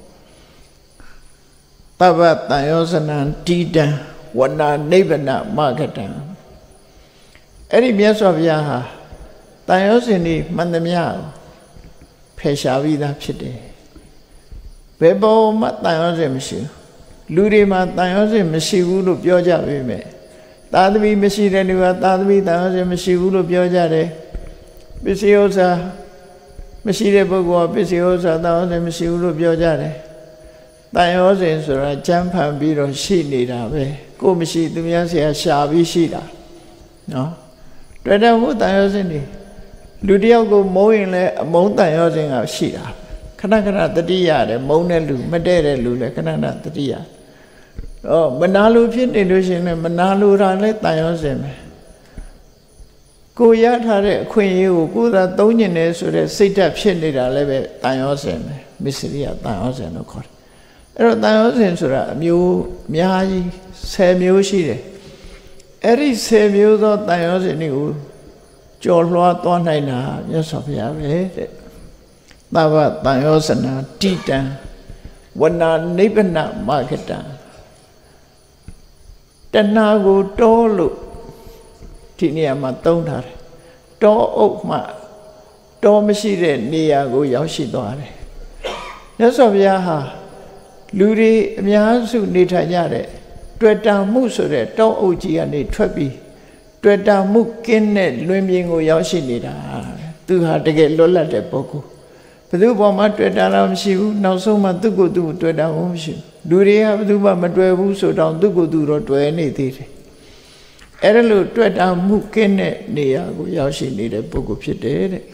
ပဗ္ဗတန်ယောဇနံတိတံဝနာနိဗ္ဗနမဂတံအဲ့ဒီမြတ်စွာဘုရားဟာတန်ရောစင်ဒီမှန်သမျှဖယ်ရှားပြီးသားဖြစ်တယ်ဘယ်ပေါ်မှတန်ရောစင်မရှိဘူးလူတွေမှာတန်ရောစင်မရှိဘူးလို့ပြောကြပေမဲ့သာသမီမရှိတဲ့လူကသာသမီတန်ရောစင်မရှိဘူးလို့ပြောကြတယ်ပစ္စည်းဥစ္စာမရှိတဲ့ပုဂ္ဂိုလ်ကပစ္စည်းဥစ္စာတန်ရောစင်မရှိဘူးလို့ပြောကြတယ်တန်ရောစင်ဆိုတာကြမ်းဖန်ပြီးတော့ရှိနေတာပဲကိုယ်မရှိသူများဆရာရှာပြီးရှိတာနော်တွေ့တယ်ဘုတန်ရောစင်ဒီလူတယောက်ကိုမုန်းရင်လည်းအမုန်းတန်ရောစင်ကရှိတာခဏခဏတတိရတယ်မုန်းတဲ့လူမတဲ့တဲ့လူလည်းခဏခဏတတိယတော့မနာလိုဖြစ်နေလို့ရှိရင်လည်းမနာလိုတာလည်းတန်ရောစင်ပဲကိုရထားတဲ့အခွင့်အရေးကိုကိုယ်သာသုံးကျင်တယ်ဆိုတဲ့စိတ်ဓာတ်ဖြစ်နေတာလည်းပဲတန်ရောစင်ပဲမစ္စရိယတန်ရောစင်လို့ခေါ်တယ်အဲ့တော့တန်ရောစင်ဆိုတာအမျိုးအများကြီးဆယ်မျိုးရှိတယ်အဲ့ဒီဆယ်မျိုးသောတန်ရောစင်တွေကိုကျော်လွှားသွားနိုင်တာမြတ်စွာဘုရားပဲတဲ့သဗ္ဗတန်ရောစနာတိတံဝနာနိဗ္ဗနမဂတံတဏှာကိုတောလို့ဒီနေရာမှာသုံးထားတယ်တောအုပ်မှတောမရှိတဲ့နေရာကိုရောက်ရှိသွားတယ်မြတ်စွာဘုရားဟာလူတွေအများစုနေထိုင်ကြတဲ့တွေ့တာမှုဆိုတဲ့တောအုပ်ကြီးကနေထွက်ပြီးတွေ့တာမှုကင်းတဲ့လွင်ပြင်ကိုရောက်ရှိနေတာသူဟာတကယ်လွတ်လပ်တဲ့ပုဂ္ဂိုလ်ဘယ်သူပေါ်မှာတွေ့တာလည်းမရှိဘူးနောက်ဆုံးမှသူ့ကိုယ်သူတွေ့တာမှမရှိဘူးလူတွေကဘယ်သူမှမတွေ့ဘူးဆိုတော့သူ့ကိုယ်သူတော့တွေ့နေသေးတယ်အဲ့ဒါလို့တွေ့တာမှုကင်းတဲ့နေရာကိုရောက်ရှိနေတဲ့ပုဂ္ဂိုလ်ဖြစ်တယ်တဲ့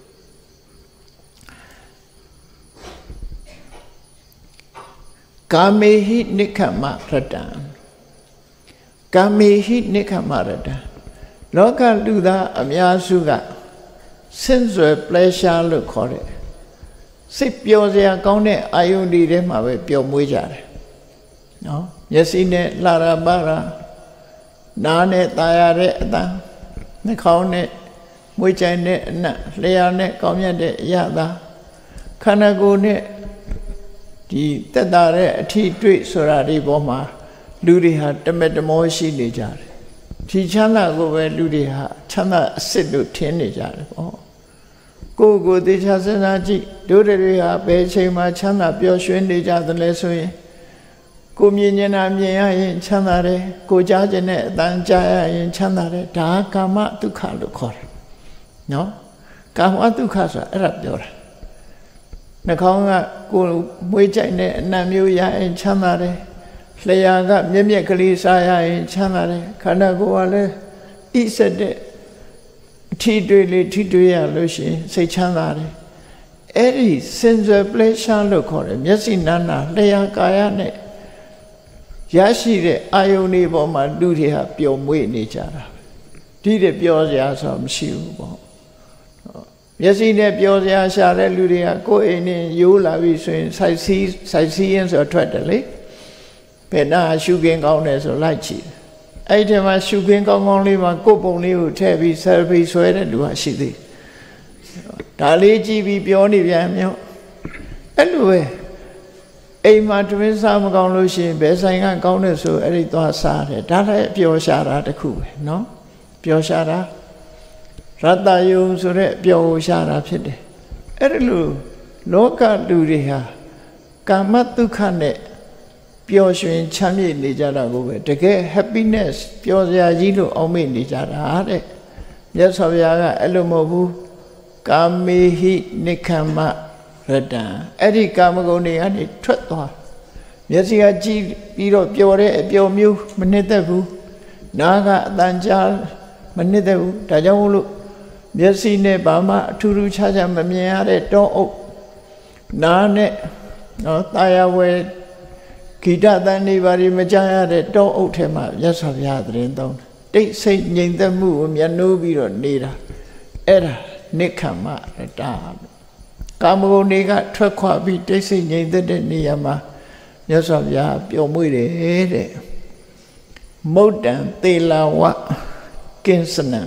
ကာမေဟိနိခမရတံကာမေဟိနိခမရတံလောကလူသားအများစုကစင်စွယ် pleasure လို့ခေါ်တယ်စိတ်ပျော်စရာကောင်းတဲ့အာယုန်တွေထဲမှာပဲပျော်မွေးကြတယ်နော်မျက်စိနဲ့လှရပါရနားနဲ့ตาရတဲ့အတန်းနှာခေါင်းနဲ့မွေးကြိုင်တဲ့အနံ့လျှာနဲ့ကောင်းမြတ်တဲ့အရသာခန္ဓာကိုယ်နဲ့ဒီတက်တာတဲ့အထီးတွေ့ဆိုတာဒီပေါ်မှာလူတွေဟာတမက်တမောရှိနေကြတယ်ဒီချမ်းသာကိုပဲလူတွေဟာချမ်းသာအစ်စ်လို့ထင်နေကြတယ်ပေါ့ကိုယ်ကိုယ်သေချာစဉ်းစားကြည့်တို့တွေဟာဘယ်ချိန်မှာချမ်းသာပျော်ရွှင်နေကြသလဲဆိုရင်ကိုမြင်နေတာမြင်ရရင်ချမ်းသာတယ်ကိုကြားခြင်းနဲ့အတန်ကြားရရင်ချမ်းသာတယ်ဒါကာမဒုက္ခလို့ခေါ်တယ်နော်ကာမဒုက္ခဆိုတာအဲ့ဒါပြောတာနှာခေါင်းကကိုမွေးကြိုက်တဲ့အနံ့မျိုးရရင်ချမ်းသာတယ်လျှာကမြက်မြက်ကလေးစားရရင်ချမ်းသာတယ်ခန္ဓာကိုယ်ကလည်းဣဆက်တဲ့အထီးတွေလေးထီးတွေရလို့ရှိရင်စိတ်ချမ်းသာတယ်အဲ့ဒီ sensual pleasure လို့ခေါ်တယ်မျက်စိနာနာလျှာကာယနဲ့ရရှိတဲ့အာယုန်တွေပေါ်မှာလူတွေဟာပျော်မွေ့နေကြတာဒီတဲ့ပျော်စရာဆိုမရှိဘူးပေါ့မျက်စိနဲ့ပျော်စရာရှာတဲ့လူတွေကကိုယ်အိမ်နဲ့ရိုးလာပြီဆိုရင်စိုက်စီးစိုက်စီးရင်ဆိုထွက်တယ်လေဘယ်နာရှုခင်းကောင်းတယ်ဆိုလိုက်ချီအဲ့ဒီမှာရှုခင်းကောင်းကောင်းလေးမှာကိုယ်ပုံလေးကိုထည့်ပြီး selfie ဆွဲတဲ့လူဟာရှိသေးဒါလေးကြည့်ပြီးပြောနေပြန်မြောက်အဲ့လိုပဲအိမ်မှာတမင်းစားမကောင်းလို့ရှိရင်ဘယ်ဆိုင်ကကောင်းတယ်ဆိုအဲ့ဒီသွားစားတယ်ဒါလည်းပျော်ရှာတာတစ်ခုပဲနော်ပျော်ရှာတာရတ္တယုံဆိုတဲ့ပျော်ရှာတာဖြစ်တယ်အဲ့ဒီလိုလောကလူတွေဟာကာမတုခနဲ့ပျော်ရွှင်ချမ်းမြေ့နေကြတာကိုပဲတကယ် happiness ပျော်စရာကြီးလို့အောက်မေ့နေကြတာတဲ့မြတ်စွာဘုရားကအဲ့လိုမဟုတ်ဘူးကာမေဟိနိခမရတံအဲ့ဒီကာမဂုဏ်တွေကနေထွက်သွားမျက်စိကကြည့်ပြီးတော့ပျော်တဲ့အပျော်မျိုးမနှစ်သက်ဘူးနားကအတန်ကြားမနှစ်သက်ဘူးဒါကြောင့်မို့လို့မျက်စိနဲ့ဘာမှအထူးထူးခြားခြားမမြင်ရတဲ့တောအုပ်နားနဲ့နော်တာယာဝဲဂီတတန်နေပါရီမကြားရတဲ့တောအုပ်ထဲမှာမြတ်စွာဘုရားသတင်းသုံးတိတ်ဆိတ်ငြိမ်သက်မှုကိုမျက်နှိုးပြီးတော့နေတာအဲ့ဒါနိက္ခမရတ္တကာမဂုဏ်တွေကထွက်ခွာပြီးတိတ်ဆိတ်ငြိမ်သက်တဲ့နေရာမှာမြတ်စွာဘုရားပျော်မွေ့တယ်တဲ့မုတ်တံသေလာဝကင်းစနံ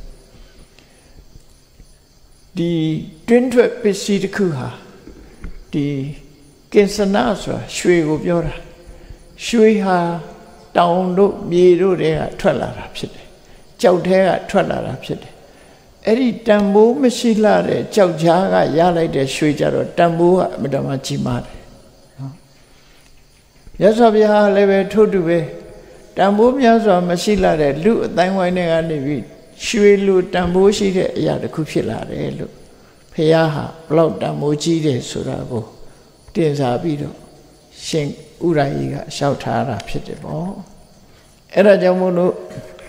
ဒီတွင်းထွက်ပစ္စည်းတစ်ခုဟာဒီကင်စနာဆိုတာရွှေကိုပြောတာရွှေဟာတောင်တို့မြေတို့တွေကထွက်လာတာဖြစ်တယ်ကြောက်ထဲကထွက်လာတာဖြစ်တယ်အဲ့ဒီတန်ဖိုးမရှိလာတဲ့ကြောက်ကြားကရလိုက်တဲ့ရွှေကြတော့တန်ဖိုးကအမတမကြီးမားတယ်နော်ရသော်ဘုရားလည်းပဲထို့တူပဲတန်ဖိုးများစွာမရှိလာတဲ့လူအတိုင်းဝိုင်းတွေကနေပြီးရွှေလူတန်ဖိုးရှိတဲ့အရာတစ်ခုဖြစ်လာတယ်လို့ဘုရားဟာဘလောက်တန်ဖိုးကြီးတယ်ဆိုတာကိုတင်စားပြီးတော့ရှင်ဥရယီကလျှောက်ထားတာဖြစ်တယ်ပေါ့အဲ့ဒါကြောင့်မို့လို့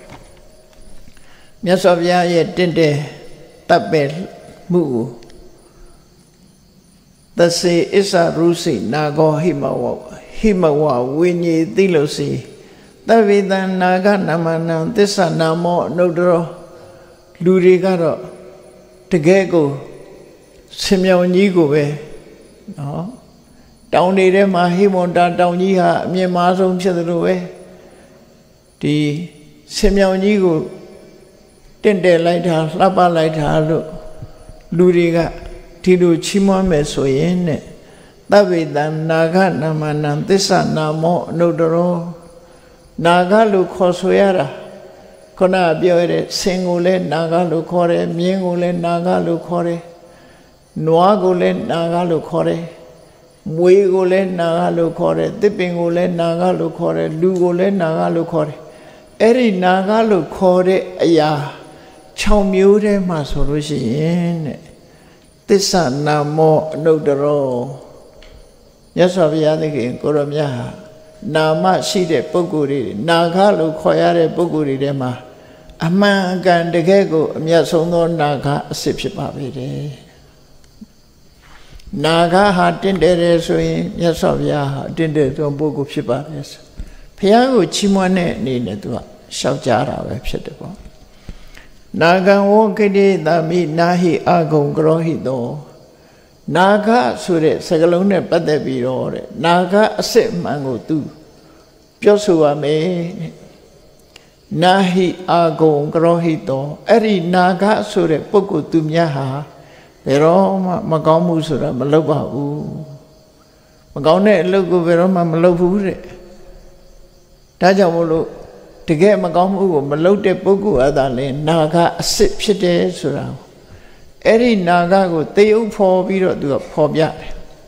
မြတ်စွာဘုရားရဲ့တင့်တယ်တပ်ပဲမှုကိုသစေအစ္ဆရုစိနာဂောဟိမဝဟိမဝဝိညေတိလို့စီသဗ္ဗေတံနာဂနမနံသစ္ဆနာမောအနုတ္တရောလူတွေကတော့တကယ်ကိုဆင်မြောင်ကြီးကိုပဲနော်တောင်တွေထဲမှာဟိမွန်တာတောင်ကြီးဟာအမြင့်မားဆုံးဖြစ်သလိုပဲဒီဆင်မြောင်ကြီးကိုတင့်တယ်လိုက်တာလှပလိုက်တာလို့လူတွေကဒီလိုချီးမွမ်းမယ်ဆိုရင်နဲ့သဗ္ဗေတံနာဂနမနံသစ္ဆနာမောအနုတ္တရောနာဂလို့ခေါ်ဆိုရတာခုနပြောရတဲ့ဆင်ကိုလည်းနာဂလို့ခေါ်တယ်မြင်းကိုလည်းနာဂလို့ခေါ်တယ်နွားကိုလည်းနာဂလို့ခေါ်တယ်မွေကိုလည်းနာဂလို့ခေါ်တယ်တစ်ပင်ကိုလည်းနာဂလို့ခေါ်တယ်လူကိုလည်းနာဂလို့ခေါ်တယ်အဲ့ဒီနာဂလို့ခေါ်တဲ့အရာ၆မျိုးထဲမှာဆိုလို့ရှိရင်တဲ့သစ္စာနာမောအနုတ္တရောမြတ်စွာဘုရားသခင်ကိုရောမြတ်ဟာနာမရှိတဲ့ပုဂ္ဂိုလ်တွေနာဂလို့ခေါ်ရတဲ့ပုဂ္ဂိုလ်တွေထဲမှာအမှန်အကန်တကယ်ကိုအမြတ်ဆုံးသောနာဂအစစ်ဖြစ်ပါပေတယ်နာဂဟာတင့်တယ်တယ်ဆိုရင်မြတ်စွာဘုရားဟာတင့်တယ်သောပုဂ္ဂိုလ်ဖြစ်ပါတယ်ဆိုဘုရားကိုချီးမွမ်းတဲ့အနေနဲ့သူကရှောက်ကြတာပဲဖြစ်တယ်ပေါ့နာဂံဝောခိတိသမိနာဟိအာဂုံကရောဟိတောနာဂဆိုတဲ့စကားလုံးနဲ့ပတ်သက်ပြီးတော့တဲ့နာဂအစစ်မှန်ကိုသူပြောဆိုရမယ်တဲ့နာဟိအာဂုံကရောဟိတောအဲ့ဒီနာဂဆိုတဲ့ပုဂ္ဂိုလ်သူများဟာဘယ်တော့မှမကောင်းမှုဆိုတာမလုပ်ပါဘူးမကောင်းတဲ့အလုပ်ကိုဘယ်တော့မှမလုပ်ဘူးတဲ့ဒါကြောင့်မို့လို့တကယ်မကောင်းမှုကိုမလုပ်တဲ့ပုဂ္ဂိုလ်အသာလဲနာဂအစစ်ဖြစ်တယ်ဆိုတာအဲ့ဒီနာဂကိုသေဥဖော်ပြီးတော့သူကဖော်ပြတယ်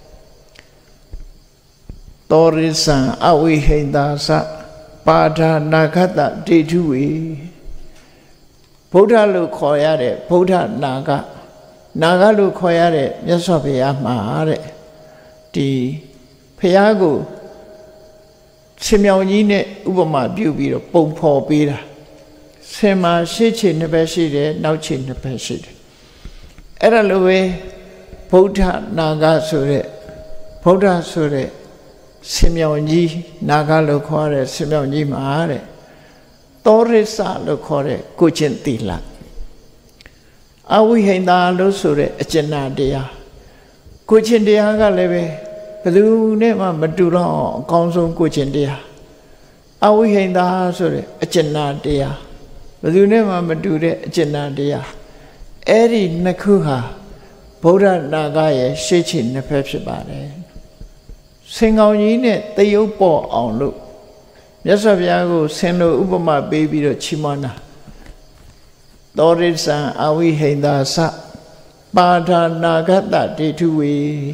တောရိသံအဝိဟိန္တာသပါဒာနာဂတတေထုဝေဗုဒ္ဓလို့ခေါ်ရတဲ့ဗုဒ္ဓနာဂနာဂလို့ခေါ်ရတဲ့မြတ်စွာဘုရားမှာတဲ့ဒီဘုရားကိုဆင်မြောင်ကြီးနဲ့ဥပမာပြုပြီးတော့ပုံဖော်ပေးတာဆင်မှာရှေ့ခြေနှစ်ဘက်ရှိတယ်နောက်ခြေနှစ်ဘက်ရှိတယ်အဲ့ဒါလိုပဲဗုဒ္ဓနာဂဆိုတဲ့ဗုဒ္ဓဆိုတဲ့ဆင်မြောင်ကြီးနာဂလို့ခေါ်ရတဲ့ဆင်မြောင်ကြီးမှာတဲ့သောရိစလို့ခေါ်တဲ့ကိုကျင့်သီလအဝိဟိန္တာလို့ဆိုတဲ့အကျဉ်းတရားကိုကျင့်တရားကလည်းပဲဘယ်သူနဲ့မှမတူတော့အကောင်းဆုံးကိုကျင့်တရားအဝိဟိန္တာဆိုတဲ့အကျဉ်းတရားဘယ်သူနဲ့မှမတူတဲ့အကျဉ်းတရားအဲ့ဒီနှစ်ခုဟာဗုဒ္ဓနာဂရဲ့ရှေ့ခြေနှစ်ဖက်ဖြစ်ပါတယ်ဆင်ကောင်ကြီးနဲ့တယုတ်ပေါ်အောင်လို့မြတ်စွာဘုရားကိုဆင်လို့ဥပမာပေးပြီးတော့ချီးမွမ်းတာသောရိသံအဝိဟိန္တာသပါဒာနာဂတတေထုဝေ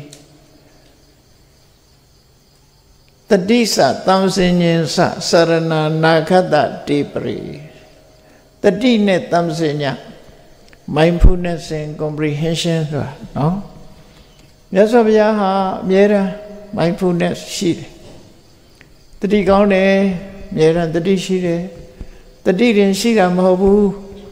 တတိသသံစင်ញင်သစရဏနာဂတတေပရိတတိနဲ့သံစင်ញ mindfulness and comprehension ဆိုတာနော်မြတ်စွာဘုရားဟာအမြဲတမ်း mindfulness ရှိတယ်တတိကောင်းတယ်အမြဲတမ်းတတိရှိတယ်တတိရင်ရှိတာမဟုတ်ဘူး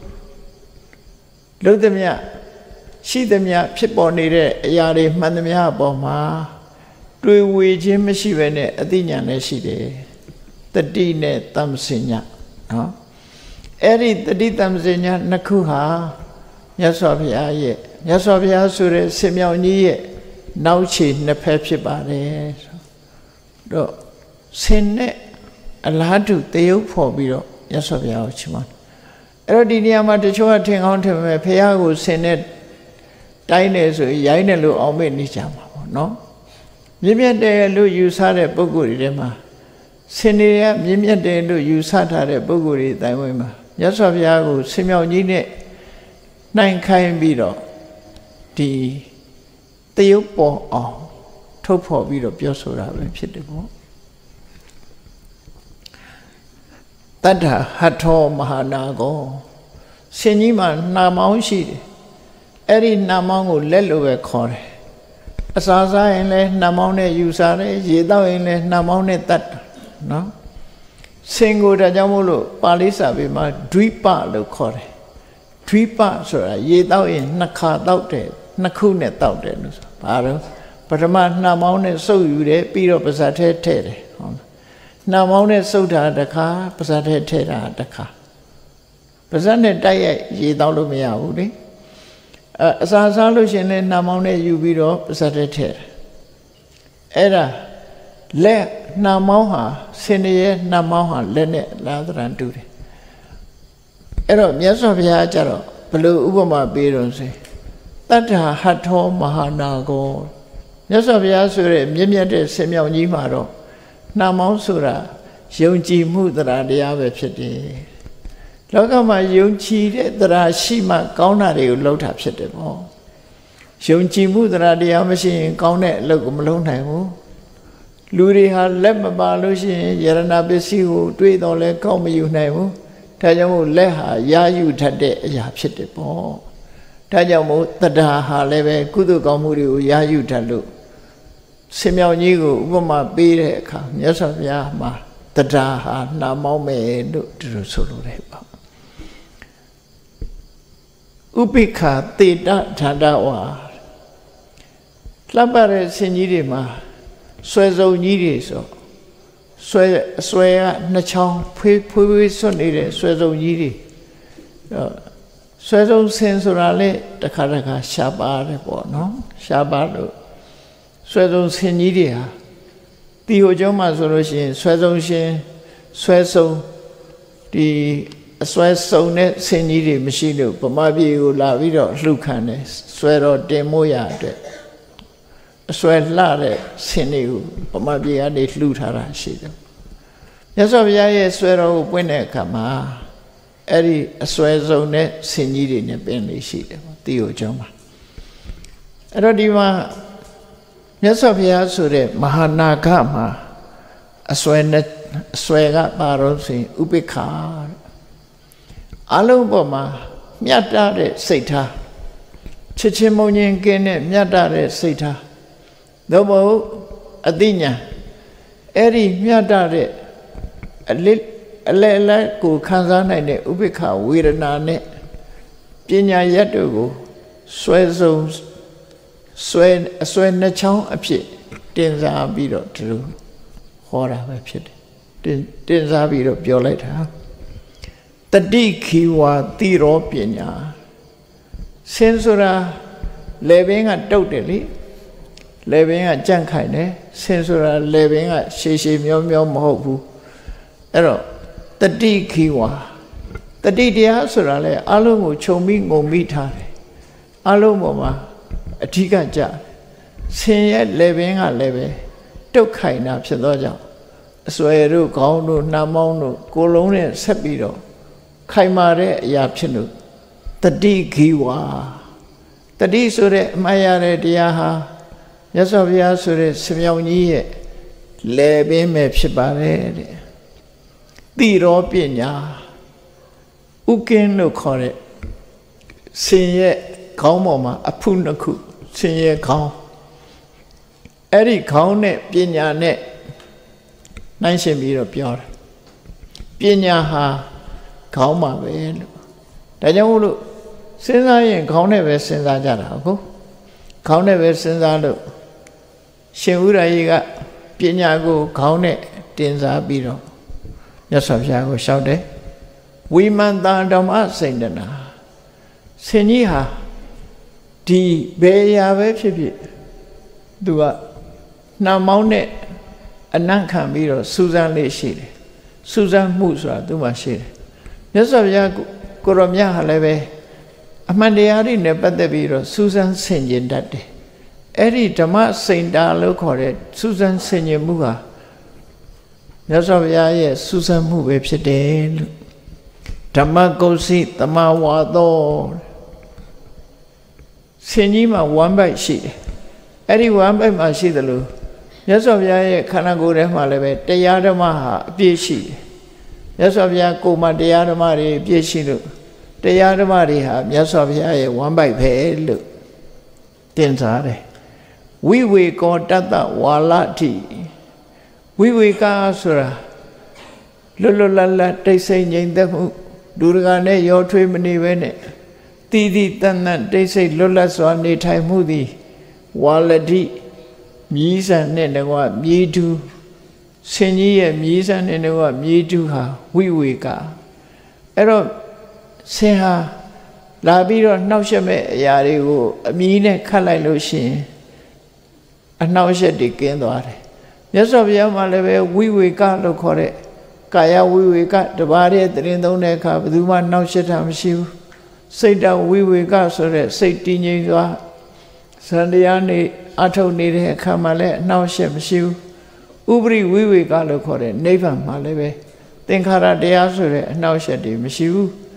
လုံးသမျှရှိသမျှဖြစ်ပေါ်နေတဲ့အရာတွေမှန်သမျှအပေါ်မှာတွေ့ဝေခြင်းမရှိဘဲနဲ့အသိဉာဏ်လည်းရှိတယ်တတိနဲ့တမ္ပစဉ္ညနော်အဲ့ဒီတတိတမ္ပစဉ္ညနှစ်ခုဟာမြတ်စွာဘုရားရဲ့မြတ်စွာဘုရားဆိုတဲ့ဆင်မြောင်ကြီးရဲ့နောက်ခြေနှစ်ဖက်ဖြစ်ပါတယ်ဆိုတော့ဆင်နဲ့အလားတူတယုတ်ဖော်ပြီးတော့မြတ်စွာဘုရားကိုချီးမွမ်းအဲ့တော့ဒီနေရာမှာတချို့ကထင်ကောင်းထင်မဲ့ဘုရားကိုဆင်နဲ့တိုင်းတယ်ဆိုရိုင်းတယ်လို့အောင်မေ့နေကြမှာပေါ့နော်မြင့်မြတ်တယ်လို့ယူဆတဲ့ပုဂ္ဂိုလ်တွေထဲမှာဆင်တွေကမြင့်မြတ်တယ်လို့ယူဆထားတဲ့ပုဂ္ဂိုလ်တွေအတိုင်းဝင်မှာမြတ်စွာဘုရားကိုဆင်မြောင်ကြီးနဲ့နှိုင်းခိုင်းပြီးတော့ဒီတယုတ်ပေါ်အောင်ထုတ်ဖော်ပြီးတော့ပြောဆိုတာပဲဖြစ်တယ်ပေါ့တတ္ထဟထောမဟာနာကောဆင်ကြီးမှာနှာမောင်းရှိတယ်အဲ့ဒီနှာမောင်းကိုလက်လိုပဲခေါ်တယ်အစာစားရင်လည်းနှာမောင်းနဲ့ယူစားတယ်ရေတောက်ရင်လည်းနှာမောင်းနဲ့တတ်နော်ဆင်ကိုဒါကြောင့်မို့လို့ပါဠိစာပေမှာဒွိပလို့ခေါ်တယ်ဒွိပဆိုတာရေတောက်ရင်နှစ်ခါတောက်တယ်နှစ်ခုနဲ့တောက်တယ်လို့ဆိုဘာလို့ပထမနှာမောင်းနဲ့စုပ်ယူတယ်ပြီးတော့ပါးစပ်ထဲထည့်တယ်ဟုတ်လားနှာမောင်းနဲ့စုပ်တာတစ်ခါပါးစပ်ထဲထည့်တာတစ်ခါပါးစပ်နဲ့တိုက်ရိုက်ရေတောက်လို့မရဘူးလေအအစာစားလို့ရှင်လည်းနှာမောင်းနဲ့ယူပြီးတော့ပါးစပ်ထဲထည့်တယ်အဲ့ဒါလက်နှာမောင်းဟာဆင်ရဲ့နှာမောင်းဟာလက်နဲ့လာသရံတူတယ်အဲ့တော့မြတ်စွာဘုရားကျတော့ဘယ်လိုဥပမာပေးတော့ဆိုတတ္ထဟထောမဟာနာကောမြတ်စွာဘုရားဆိုတဲ့မြင့်မြတ်တဲ့ဆင်မြောင်ကြီးမှာတော့နှာမောင်းဆိုတာယုံကြည်မှုတရားတရားပဲဖြစ်တယ်လောကမှာယုံကြည်တဲ့တရားရှိမှကောင်းတာတွေကိုလုပ်တာဖြစ်တယ်ပေါ့ယုံကြည်မှုတရားတရားမရှိရင်ကောင်းတဲ့အလုပ်ကိုမလုပ်နိုင်ဘူးလူတွေဟာလက်မပါလို့ရှိရင်ယရဏပစ္စည်းကိုတွေးတော့လဲကောင်းမယူနိုင်ဘူးဒါကြောင့်မို့လက်ဟာယာယူထတ်တဲ့အရာဖြစ်တယ်ပေါ့ဒါကြောင့်မို့တရားဟာလည်းပဲကုသိုလ်ကောင်းမှုတွေကိုယာယူထတ်လို့ဆင်မြောင်ကြီးကိုဥပမာပေးတဲ့အခါမြတ်စွာဘုရားမှာတရားဟာနှာမောင်းမယ်လို့ဒီလိုဆိုလိုတယ်ပေါ့ဥပိ္ပခာတေတဌာတဝါလှပတဲ့ဆင်ကြီးတွေမှာဆွဲစုံကြီးတွေဆိုဆွဲအဆွဲကနှစ်ချောင်းဖွေးဖွေးဖွေးဆွတ်နေတဲ့ဆွဲစုံကြီးတွေဆွဲစုံဆင်ဆိုတာလေတခါတခါရှားပါတယ်ပေါ့နော်ရှားပါလို့ဆွဲစုံဆင်ကြီးတွေဟာတီဟိုကျောင်းမှာဆိုလို့ရှိရင်ဆွဲစုံရှင်ဆွဲစုံဒီအဆွဲစုံတဲ့ဆင်ကြီးတွေမရှိလို့ဗမာပြည်ကိုလာပြီးတော့လှုပ်ခံတယ်ဆွဲတော့တင်မိုးရအတွက်အဆွဲလှတဲ့ဆင်တွေကိုဗမာပြည်ကနေလှူထားတာရှိတယ်မြတ်စွာဘုရားရဲ့ဆွဲတော်ကိုပွင့်တဲ့အခါမှာအဲ့ဒီအဆွဲစုံတဲ့ဆင်ကြီးတွေနဲ့ပင်လေးရှိတယ်ပေါ့တီဟိုကျောင်းမှာအဲ့တော့ဒီမှာမြတ်စွာဘုရားဆိုတဲ့မဟာနာဂမှာအဆွဲနဲ့အဆွဲကပါတော့ဆိုရင်ဥပိ္ပခာအလုံးပေါ်မှာမြတ်တဲ့စိတ်ထားချစ်ချင်းမုန်းချင်းကင်းတဲ့မြတ်တဲ့စိတ်ထားသို့မဟုတ်အသိဉာဏ်အဲ့ဒီမြတ်တဲ့အလစ်အလဲအလဲကိုခံစားနိုင်တဲ့ဥပိ္ပခာဝေဒနာနဲ့ပညာရက်တို့ကိုဆွဲစုံဆွဲအဆွဲနှစ်ချောင်းအဖြစ်တင်စားပြီးတော့ဒီလိုဟောတာပဲဖြစ်တယ်တင်တင်စားပြီးတော့ပြောလိုက်တာတတိခိဝါတိရောပညာစင်ဆိုတာလေဘင်းကတုတ်တယ်လေလေဘင်းကကြန့်ခိုင်တယ်စင်ဆိုတာလေဘင်းကရှည်ရှည်မျောမျောမဟုတ်ဘူးအဲ့တော့တတိခိဝါတတိတရားဆိုတာလေအလုံးကိုခြုံပြီးငုံပြီးထားတယ်အလုံးပေါ်မှာအဓိကကြဆင်ရဲ့လေဘင်းကလည်းပဲတုတ်ခိုင်တာဖြစ်သောကြောင့်အစွဲတို့ခေါင်းတို့နှာမောင်းတို့ကိုယ်လုံးနဲ့ဆက်ပြီးတော့ခိုင်မာတဲ့အရာဖြစ်လို့တတိခိဝါတတိဆိုတဲ့အမှတ်ရတဲ့တရားဟာမြတ်စွာဘုရားဆိုတဲ့ဆမြောင်ကြီးရဲ့လေပင်ပဲဖြစ်ပါတယ်တဲ့တိရောပညာဥကင်းလို့ခေါ်တဲ့ဆင်ရဲ့ခေါင်းပေါ်မှာအဖုနှစ်ခုဆင်ရဲ့ခေါင်းအဲ့ဒီခေါင်းနဲ့ပညာနဲ့နှိုင်းရှင်ပြီးတော့ပြောတာပညာဟာခေါင်းမှာပဲလို့ဒါကြောင့်မို့လို့စဉ်းစားရင်ခေါင်းနဲ့ပဲစဉ်းစားကြတာဟုတ်ခေါင်းနဲ့ပဲစဉ်းစားလို့ရှင်ဥရယေကပညာကိုခေါင်းနဲ့တင်စားပြီးတော့မြတ်စွာဘုရားကိုလျှောက်တယ်ဝိမန္တဓမ္မစိန္ဒနာဆင်ကြီးဟာဒီဘယ်အရာပဲဖြစ်ဖြစ်သူကနှာမောင်းနဲ့အနံ့ခံပြီးတော့စူးစမ်းလေးရှိတယ်စူးစမ်းမှုဆိုတာသူ့မှာရှိတယ်မြတ်စွာဘုရားကိုရောမြတ်ဟာလည်းပဲအမှန်တရားတွေနဲ့ပတ်သက်ပြီးတော့စူးစမ်းဆင်ခြင်တတ်တယ်အဲ့ဒီဓမ္မစိန်တာလို့ခေါ်တဲ့စူးစမ်းဆင်ခြင်မှုဟာမြတ်စွာဘုရားရဲ့စူးစမ်းမှုပဲဖြစ်တယ်လို့ဓမ္မကုဋ္စိတမဝါသောဆင်ကြီးမှာဝမ်းပိုက်ရှိတယ်အဲ့ဒီဝမ်းပိုက်မှာရှိတယ်လို့မြတ်စွာဘုရားရဲ့ခန္ဓာကိုယ်ထဲမှာလည်းပဲတရားဓမ္မဟာအပြည့်ရှိတယ်မြတ်စွာဘုရားကိုယ်မှာတရားဓမ္မတွေအပြည့်ရှိလို့တရားဓမ္မတွေဟာမြတ်စွာဘုရားရဲ့ဝမ်းပိုက်ပဲလို့တင်စားတယ်ဝိဝေကောတတ္တဝါလတိဝိဝေကဆိုတာလွတ်လွတ်လပ်လပ်တိတ်ဆိတ်ငြိမ်သက်မှုဒုရကနဲ့ရောထွေးမနေပဲနဲ့တည်တည်တန်တန်တိတ်ဆိတ်လွတ်လပ်စွာနေထိုင်မှုသည်ဝါလတိမြည်ဆန်နဲ့တကွမြည်သူဆင်ကြီးရဲ့မြည်ဆန်နဲ့တကွမြည်သူဟာဝိဝေကအဲ့တော့ဆင်ဟာလာပြီးတော့နှောက်ယှက်မဲ့အရာတွေကိုအမြည်နဲ့ခတ်လိုက်လို့ရှိရင်အနှောက်ယှက်တွေကင်းသွားတယ်မြတ်စွာဘုရားမှာလည်းပဲဝိဝေကလို့ခေါ်တဲ့ကာယဝိဝေကတပါးတဲ့တရင်သုံးတဲ့အခါဘယ်သူမှနှောက်ယှက်တာမရှိဘူးစိတ်တဝိဝေကဆိုတဲ့စိတ်တည်ငြိမ်စွာစံတရားနေအထုတ်နေတဲ့အခါမှာလည်းအနှောက်ယှက်မရှိဘူးဥပရိဝိဝေကလို့ခေါ်တဲ့နိဗ္ဗာန်မှာလည်းပဲသင်္ခါရတရားဆိုတဲ့အနှောက်ယှက်တွေမရှိဘူး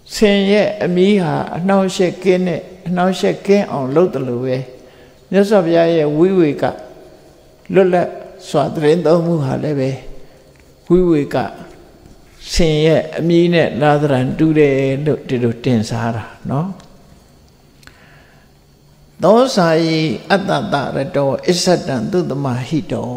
ဆင်ရဲ့အမီးဟာအနှောင့်အယှက်ကင်းနဲ့အနှောင့်အယှက်ကင်းအောင်လုပ်တယ်လို့ပဲမြတ်စွာဘုရားရဲ့ဝိဝေကလွတ်လပ်စွာသရင်သုံးမှုဟာလည်းပဲဝိဝေကဆင်ရဲ့အမီးနဲ့လာသရံတူတယ်လို့ဒီလိုတင်စားတာနော်သောစာယိအတ္တတရတောအစ္ဆတံသုတမဟိတော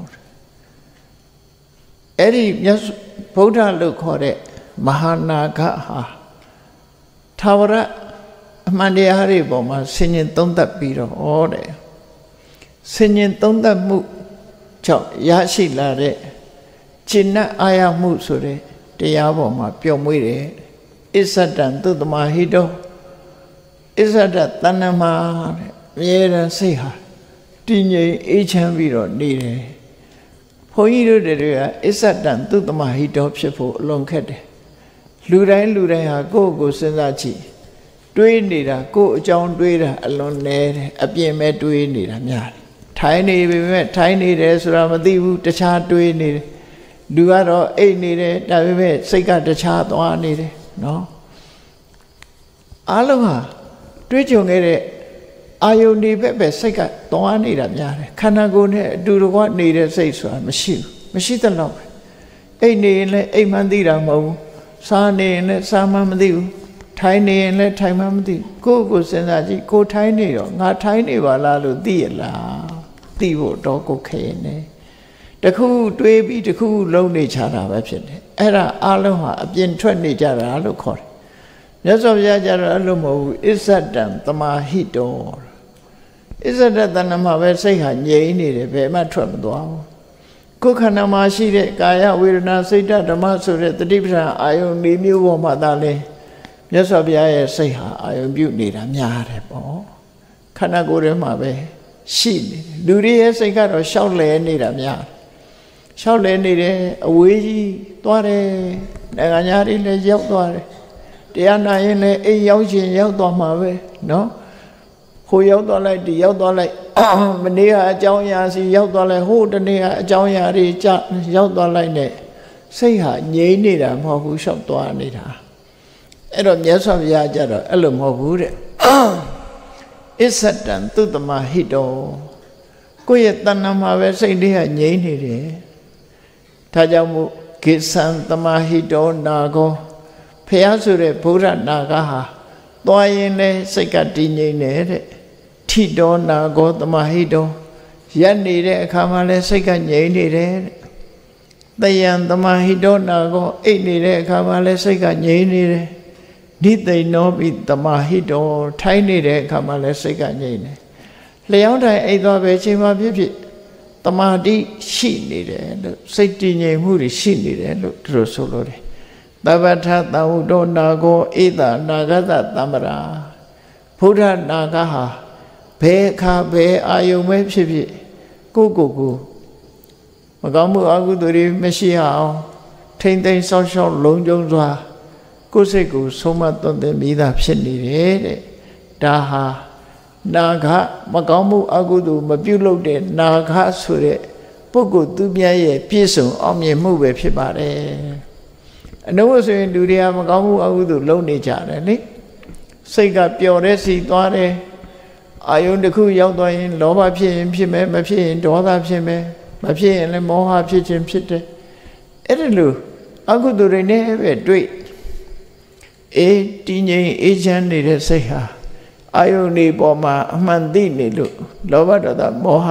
အဲ့ဒီမြတ်ဗုဒ္ဓလို့ခေါ်တဲ့မဟာနာဂဟာသာဝရအမှန်တရားတွေပေါ်မှာဆင်ញင်သုံးသပ်ပြီးတော့ဩတယ်ဆင်ញင်သုံးသပ်မှုကြောင့်ရရှိလာတဲ့ကျင့်နဲ့အာရမှုဆိုတဲ့တရားပေါ်မှာပျော်မွေ့တယ်အစ္ဆတံသုတမဟိတောအစ္ဆတတဏ္ဏမှာတဲ့အမြဲတမ်းစိတ်ဟာတည်ငြိမ်အေးချမ်းပြီးတော့နေတယ်ဘုန်းကြီးတို့တွေကအစ္ဆတံသုတမဟိတောဖြစ်ဖို့အလွန်ခက်တယ်လူတိုင်းလူတိုင်းဟာကိုယ့်ကိုယ်စဉ်းစားကြည့်တွေးနေတာကိုယ့်အကြောင်းတွေးတာအလွန်နေတယ်အပြင်မဲ့တွေးနေတာများတယ်ထိုင်နေပေမဲ့ထိုင်နေတယ်ဆိုတာမသိဘူးတခြားတွေးနေတယ်လူကတော့အိတ်နေတယ်ဒါပေမဲ့စိတ်ကတခြားသွားနေတယ်နော်အားလုံးဟာတွေးကြုံခဲ့တဲ့အာယုန်ဒီဘက်ပဲစိတ်ကသွားနေတာများတယ်ခန္ဓာကိုယ်နဲ့အတူတကွနေတဲ့စိတ်ဆိုတာမရှိဘူးမရှိသလောက်ပဲအိတ်နေရင်လည်းအိတ်မှန်းသိတာမဟုတ်ဘူးစားနေရင်လည်းစားမှန်းမသိဘူးထိုင်နေရင်လည်းထိုင်မှန်းမသိကိုယ့်ကိုယ်စဉ်းစားကြည့်ကိုထိုင်နေတော့ငါထိုင်နေပါလားလို့သိရလားသိဖို့တော့ကိုခဲနေတခုတွေးပြီးတခုလုံးနေချတာပဲဖြစ်တယ်အဲ့ဒါအလုံးဟာအပြင်ထွက်နေကြတာလို့ခေါ်တယ်မြတ်စွာဘုရားကျတော့အဲ့လိုမဟုတ်ဘူးအစ္ဆတံသမာဟိတောအစ္ဆတတဏ္ဏမှာပဲစိတ်ဟာငြိမ်နေတယ်ဘယ်မှထွက်မသွားဘူးကိုယ်ခန္ဓာမှာရှိတဲ့ကာယဝေဒနာစိတ်ဓမ္မဆိုတဲ့တတိပ္ပံအာယုန်၄မျိုးပေါ်မှာသာလဲမြတ်စွာဘုရားရဲ့စိတ်ဟာအာယုန်ပြုနေတာများတယ်ပေါ့ခန္ဓာကိုယ်ထဲမှာပဲရှိနေတယ်လူတွေရဲ့စိတ်ကတော့ရှောက်လဲနေတာများရှောက်လဲနေတယ်အဝေးကြီးသွားတယ်နိုင်ငံသားတွေလည်းရောက်သွားတယ်တရားနာရင်လည်းအိမ်ရောက်ချင်းရောက်သွားမှာပဲနော်ဟိုရောက်သွားလိုက်ဒီရောက်သွားလိုက်မနေ့ကအကြောင်းအရာစီရောက်သွားလိုက်ဟိုတနေ့ကအကြောင်းအရာတွေကြရောက်သွားလိုက်နဲ့စိတ်ဟာငြိမ်နေတာမဟုတ်ဘူးရှောက်သွားနေတာအဲ့တော့မြတ်စွာဘုရားကြတော့အဲ့လိုမဟုတ်ဘူးတဲ့အစ္ဆတံသုတမဟိတောကိုယ့်ရဲ့တဏ္ဍာမှာပဲစိတ်လေးကငြိမ်နေတယ်ဒါကြောင့်မို့ကိသံတမဟိတောနာကောဖះဆိုတဲ့ဗုဒ္ဓနာဂဟာသွားရင်လည်းစိတ်ကတည်ငြိမ်နေတဲ့ထိတောနာကောတမဟိတောရက်နေတဲ့အခါမှာလည်းစိတ်ကငြိမ်နေတယ်တယံတမဟိတောနာကောအိတ်နေတဲ့အခါမှာလည်းစိတ်ကငြိမ်နေတယ်နိသိဏောပိတမဟိတောထိုင်နေတဲ့အခါမှာလည်းစိတ်ကငြိမ်နေလျှောင်းတိုင်အိတ်သွားပဲချိန်မှာဖြစ်ဖြစ်တမာတိရှိနေတယ်လို့စိတ်တည်ငြိမ်မှုတွေရှိနေတယ်လို့သူတို့ဆိုလို့တယ်သဗ္ဗထသံဟုတောနာကောဧတနာဂတသမ္ပရာဘုရားနာဂဟာဘယ်အခါဘယ်အာယုံပဲဖြစ်ဖြစ်ကိုကိုကိုမကောင်းမှုအကုသိုလ်တွေမရှိအောင်ထိမ့်သိမ်းဆောက်ရှောက်လုံးကျုံစွာကိုယ်စိတ်ကိုဆုံးမသွန်သင်မိသားဖြစ်နေတယ်တဲ့ဒါဟာနာဂမကောင်းမှုအကုသိုလ်မပြုလုပ်တဲ့နာဂဆိုတဲ့ပုဂ္ဂိုလ်သူမြတ်ရဲ့ပြည့်စုံအောင်မြင်မှုပဲဖြစ်ပါတယ်အနုဆိုရင်လူတွေကမကောင်းမှုအကုသိုလ်လုပ်နေကြတယ်လေစိတ်ကပျော်တဲ့စီသွားတယ်အာယုန်တစ်ခုရောက်သွားရင်လောဘဖြစ်ရင်ဖြစ်မယ်မဖြစ်ရင်ဒေါသဖြစ်မယ်မဖြစ်ရင်လည်းမောဟဖြစ်ခြင်းဖြစ်တယ်အဲ့ဒါလိုအကုသိုလ်တွေနဲ့ပဲတွေ့အေးတည်ငြိမ်အေးချမ်းနေတဲ့စိတ်ဟာအာယုန်ဒီပေါ်မှာအမှန်သိနေလို့လောဘဒေါသမောဟ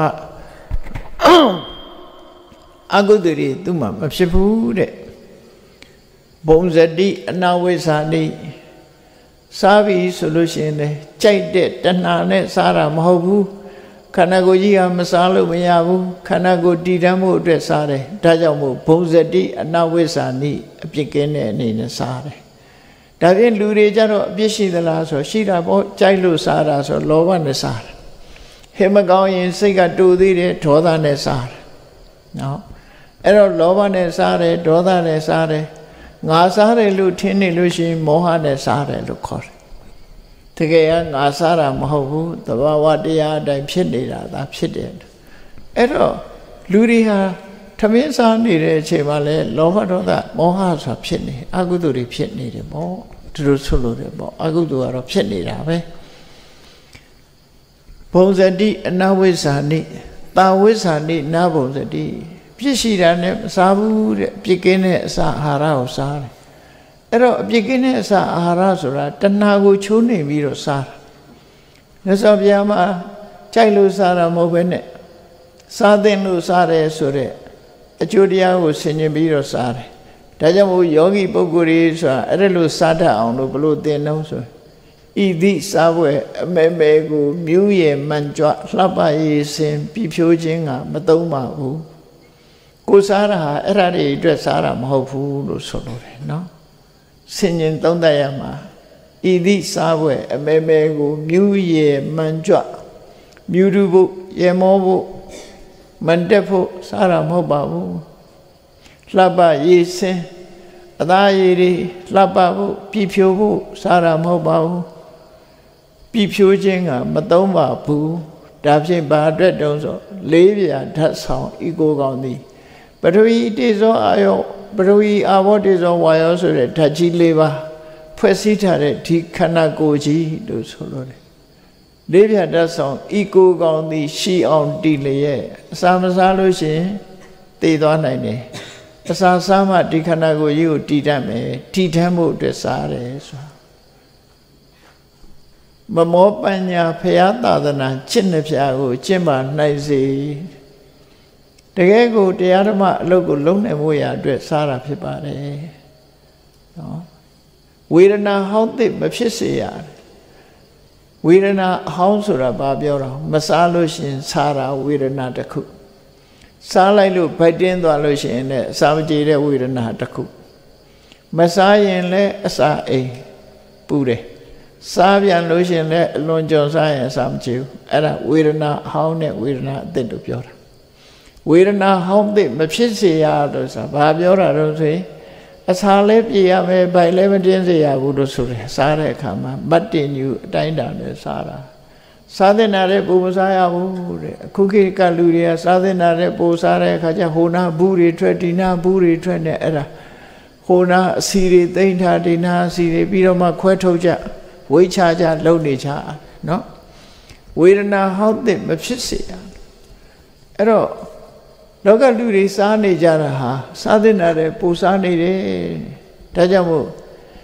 အကုသိုလ်တွေသူ့မှာမဖြစ်ဘူးတဲ့ဘုံဇတိအနာဝိဇ္ဇာတိစားပြီဆိုလို့ရှိရင်လည်းကြိုက်တဲ့တဏှာနဲ့စားတာမဟုတ်ဘူးခန္ဓာကိုယ်ကြီးကမစားလို့မရဘူးခန္ဓာကိုယ်တည်တမ်းမှုအတွက်စားတယ်ဒါကြောင့်မို့ဘုံဇတိအနာဝိဇ္ဇာနိအပြစ်ကင်းတဲ့အနေနဲ့စားတယ်ဒါဖြင့်လူတွေကြတော့အပြစ်ရှိသလားဆိုရှိတာပေါ့ကြိုက်လို့စားတာဆိုလောဘနဲ့စားတယ်ဟဲ့မကောင်းရင်စိတ်ကတူသေးတယ်ဒေါသနဲ့စားတယ်နော်အဲ့တော့လောဘနဲ့စားတယ်ဒေါသနဲ့စားတယ်ငါစားတယ်လို့ထင်နေလို့ရှိရင်မောဟနဲ့စားတယ်လို့ခေါ်တယ်တကယ်ကငါစားတာမဟုတ်ဘူးသဘာဝတရားအတိုင်းဖြစ်နေတာဒါဖြစ်တယ်အဲ့တော့လူတွေဟာထမင်းစားနေတဲ့အချိန်မှာလဲလောဘဒေါသမောဟဆိုတာဖြစ်နေအကုသိုလ်တွေဖြစ်နေတယ်ပေါ့သူတို့ဆိုလို့တယ်ပေါ့အကုသိုလ်ကတော့ဖြစ်နေတာပဲဘုံဇတိအနဝိဇ္ဇာနိတာဝိဇ္ဇာနိနာဘုံဇတိပြစ်ရှိတာနဲ့မစားဘူးတဲ့ပြစ်ကင်းတဲ့အစာအာဟာရကိုစားတယ်အဲ့တော့အပြစ်ကင်းတဲ့အစာအာဟာရဆိုတာတဏှာကိုချိုးနှိမ်ပြီးတော့စားတာမြတ်စွာဘုရားမှာကြိုက်လို့စားတာမဟုတ်ဘဲနဲ့စားသင့်လို့စားတယ်ဆိုတဲ့အကျိုးတရားကိုဆင်ခြင်ပြီးတော့စားတယ်ဒါကြောင့်မို့ယောဂီပုဂ္ဂိုလ်တွေဆိုတာအဲ့ဒါလို့စားတတ်အောင်လို့ဘလို့သင်တော့ဆိုဤသည့်စားပွဲအမဲမဲကိုမြူးရယ်မှန်ကြွလှပရည်စင်ပြဖြိုးခြင်းကမသုံးပါဘူးကိုစားတာဟာအဲ့ဒါတွေအတွက်စားတာမဟုတ်ဘူးလို့ဆိုလို့တယ်နော်ဆင်ញင်သုံးသပ်ရမှာဤသည့်စားပွဲအမဲမဲကိုမြူးရယ်မှန်ကြွမြူးတူဖို့ရေမောဖို့မန်တက်ဖို့စားတာမဟုတ်ပါဘူးလှပရည်စင်အသားရည်တွေလှပဖို့ပြဖြိုးဖို့စားတာမဟုတ်ပါဘူးပြဖြိုးခြင်းကမသုံးပါဘူးဒါဖြင့်ဘာအတွက်တုံးဆိုလေးပြာဓာတ်ဆောင်ဤကိုကောင်းသည်ပထဝီတေဇောအာယောပထဝီအာဘောတေဇောဝါယောဆိုတဲ့ဓာတ်ကြီးလေးပါဖွဲ့စည်းထားတဲ့ဒီခန္ဓာကိုယ်ကြီးလို့ဆိုလို့တယ်လေးပြာဓာတ်ဆောင်ဤကိုကောင်းသည်ရှိအောင်တည်လျက်အစာမစားလို့ရှိရင်တည်သွားနိုင်တယ်အစာစားမှဒီခန္ဓာကိုယ်ကြီးကိုတည်တတ်မယ်တည်ထမ်းဖို့အတွက်စားတယ်ဆိုတာမမောပညာဖရာသာသနာจิตနှဖျားကိုကျင့်ပါနိုင်စေတကယ်ကိုတရားဓမ္မအလုပ်ကိုလုံးနိုင်ဖို့ရအတွက်စားတာဖြစ်ပါတယ်နော်ဝေဒနာဟောင်းသိမဖြစ်စေရတယ်ဝေဒနာအဟောင်းဆိုတာဘာပြောတာမစားလို့ရှိရင်စားတာဝေဒနာတစ်ခုစားလိုက်လို့ဗိုက်တင်းသွားလို့ရှိရင်လည်းအစာမကြေတဲ့ဝေဒနာတစ်ခုမစားရင်လည်းအစာအိမ်ပူတယ်စားပြန်လို့ရှိရင်လည်းအလွန်ကြော်စားရင်အစာမကြေဘူးအဲ့ဒါဝေဒနာအဟောင်းနဲ့ဝေဒနာအသစ်တို့ပြောတာဝေဒနာဟောင်းသစ်မဖြစ်စေရလို့ဆိုတာဘာပြောတာတော့ဆိုရင်အစာလည်းပြေရမယ်ဗိုက်လည်းမတင်းစေရဘူးလို့ဆိုတယ်စားတဲ့အခါမှာမတ်တင်ယူအတိုင်းတာနဲ့စားတာစားတဲ့နာတဲ့ပူမစားရဘူးတဲ့အခုခေတ်ကလူတွေကစားတဲ့နာတဲ့ပူစားတဲ့အခါကျဟိုနာဘူးတွေထွက်ဒီနာဘူးတွေထွက်နေအဲ့ဒါဟိုနာအစီတွေသိမ့်ထားဒီနာအစီတွေပြီးတော့မှခွဲထုတ်ကြဝိချကြလုံနေကြနော်ဝေဒနာဟောက်တဲ့မဖြစ်စေရအဲ့တော့လောကလူတွေစားနေကြတာဟာစားတဲ့နာတဲ့ပူစားနေတယ်ဒါကြောင့်မို့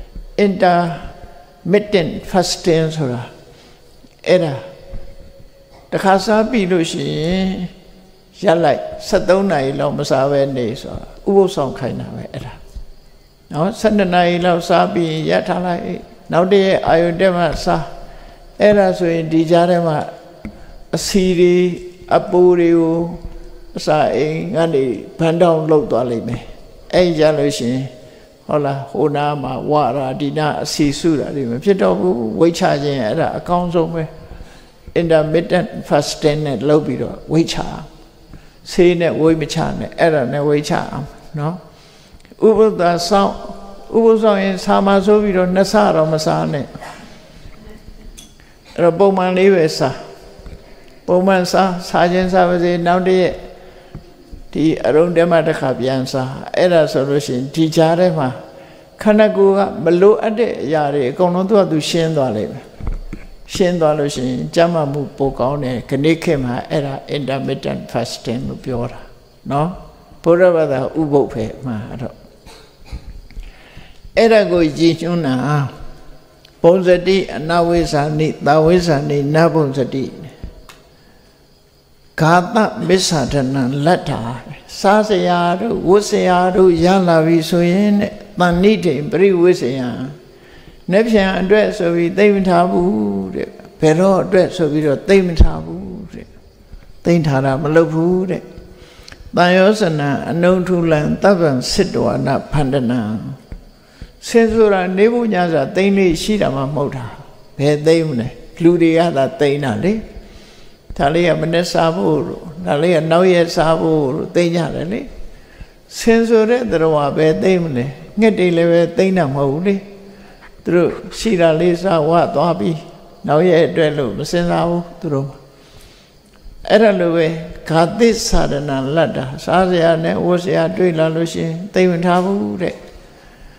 intermittent fasting ဆိုတာအဲ့ဒါတခါစားပြီလို့ရှိရင်ရက်လိုက်sevenနာရီလောက်မစားဘဲနေဆိုတာဥပုသ်ဆောင်ခိုင်းတာပဲအဲ့ဒါနော်twelveနာရီလောက်စားပြီးရက်ထားလိုက်နောက်တည့်အာယုန်တက်မှစားအဲ့ဒါဆိုရင်ဒီကြားထဲမှာအစီတွေအပူတွေကိုအစာအိမ်ကနေဘန်းတောင်းလှုပ်သွားလိမ့်မယ်အဲ့ကြလို့ရှိရင်ဟုတ်လားဟိုနာမှာဝါရာဒီနာအစီစုတာတွေမဖြစ်တော့ဘူးဝိတ်ချခြင်းအဲ့ဒါအကောင်းဆုံးပဲ intermittent fasting နဲ့လုပ်ပြီးတော့ဝိတ်ချဆေးနဲ့ဝိတ်မချနဲ့အဲ့ဒါနဲ့ဝိတ်ချအောင်နော်ဥပဒဆောင်ဥပဆောင်ရင်စာမဆိုးပြီးတော့နှစ်ဆတော့မစားနဲ့အဲ့တော့ပုံမှန်လေးပဲစားပုံမှန်စားစားခြင်းစားပါစေနောက်တည့်ဒီအရုံးတဲမှာတစ်ခါပြန်စားအဲ့ဒါဆိုလို့ရှိရင်ဒီကြားထဲမှာခန္ဓာကိုယ်ကမလိုအပ်တဲ့အရာတွေအကုန်လုံးသူ့အတူရှင်းသွားလိမ့်မယ်ရှင်းသွားလို့ရှိရင်ကျန်းမာမှုပိုကောင်းတယ်ခဏိခေတ်မှာအဲ့ဒါ intermittent fasting လို့ပြောတာနော်ဘုရားဘာသာဥပုပ်ပဲမှာတော့အဲ့ဒါကိုကြည်ညွှန်းတာဘုံစတိအနဝိဇ္ဇာနိသာဝိဇ္ဇာနိနဘုံစတိဂါတမစ္ဆာဒနံလက်တာစားစရာတို့ဝတ်စရာတို့ရလာပြီဆိုရင်တဲ့တဏ္ဍိတိပရိဝိစယံနှစ်ဖြံအတွက်ဆိုပြီးသိမ့်မထားဘူးတဲ့ဘယ်တော့အတွက်ဆိုပြီးတော့သိမ့်မထားဘူးတဲ့သိမ့်ထားတာမလုပ်ဘူးတဲ့တန်ယောစနံအနုထုလံတပ္ပံစစ်တောအနဖန္ဒနံဆင်းဆိုတာနေဖို့ညစာသိမ့်လေးရှိတာမှမဟုတ်တာဘယ်သိမ့်မလဲလူတွေကသာသိမ့်တာလေဒါလေးကမနဲ့စားဖို့လို့ဒါလေးကနောက်ရက်စားဖို့လို့သိကြတယ်လေဆင်းဆိုတဲ့တော်ကပဲသိမလဲငှက်တွေလည်းပဲသိတာမဟုတ်ဘူးလေသူတို့ရှိတာလေးစားဝသွားပြီးနောက်ရက်အတွက်လို့မစင်စားဘူးသူတို့အဲ့ဒါလိုပဲဂါတိသာရဏလတ်တာစားစရာနဲ့ဝတ်စရာတွေ့လာလို့ရှိရင်သိမထားဘူးတဲ့တ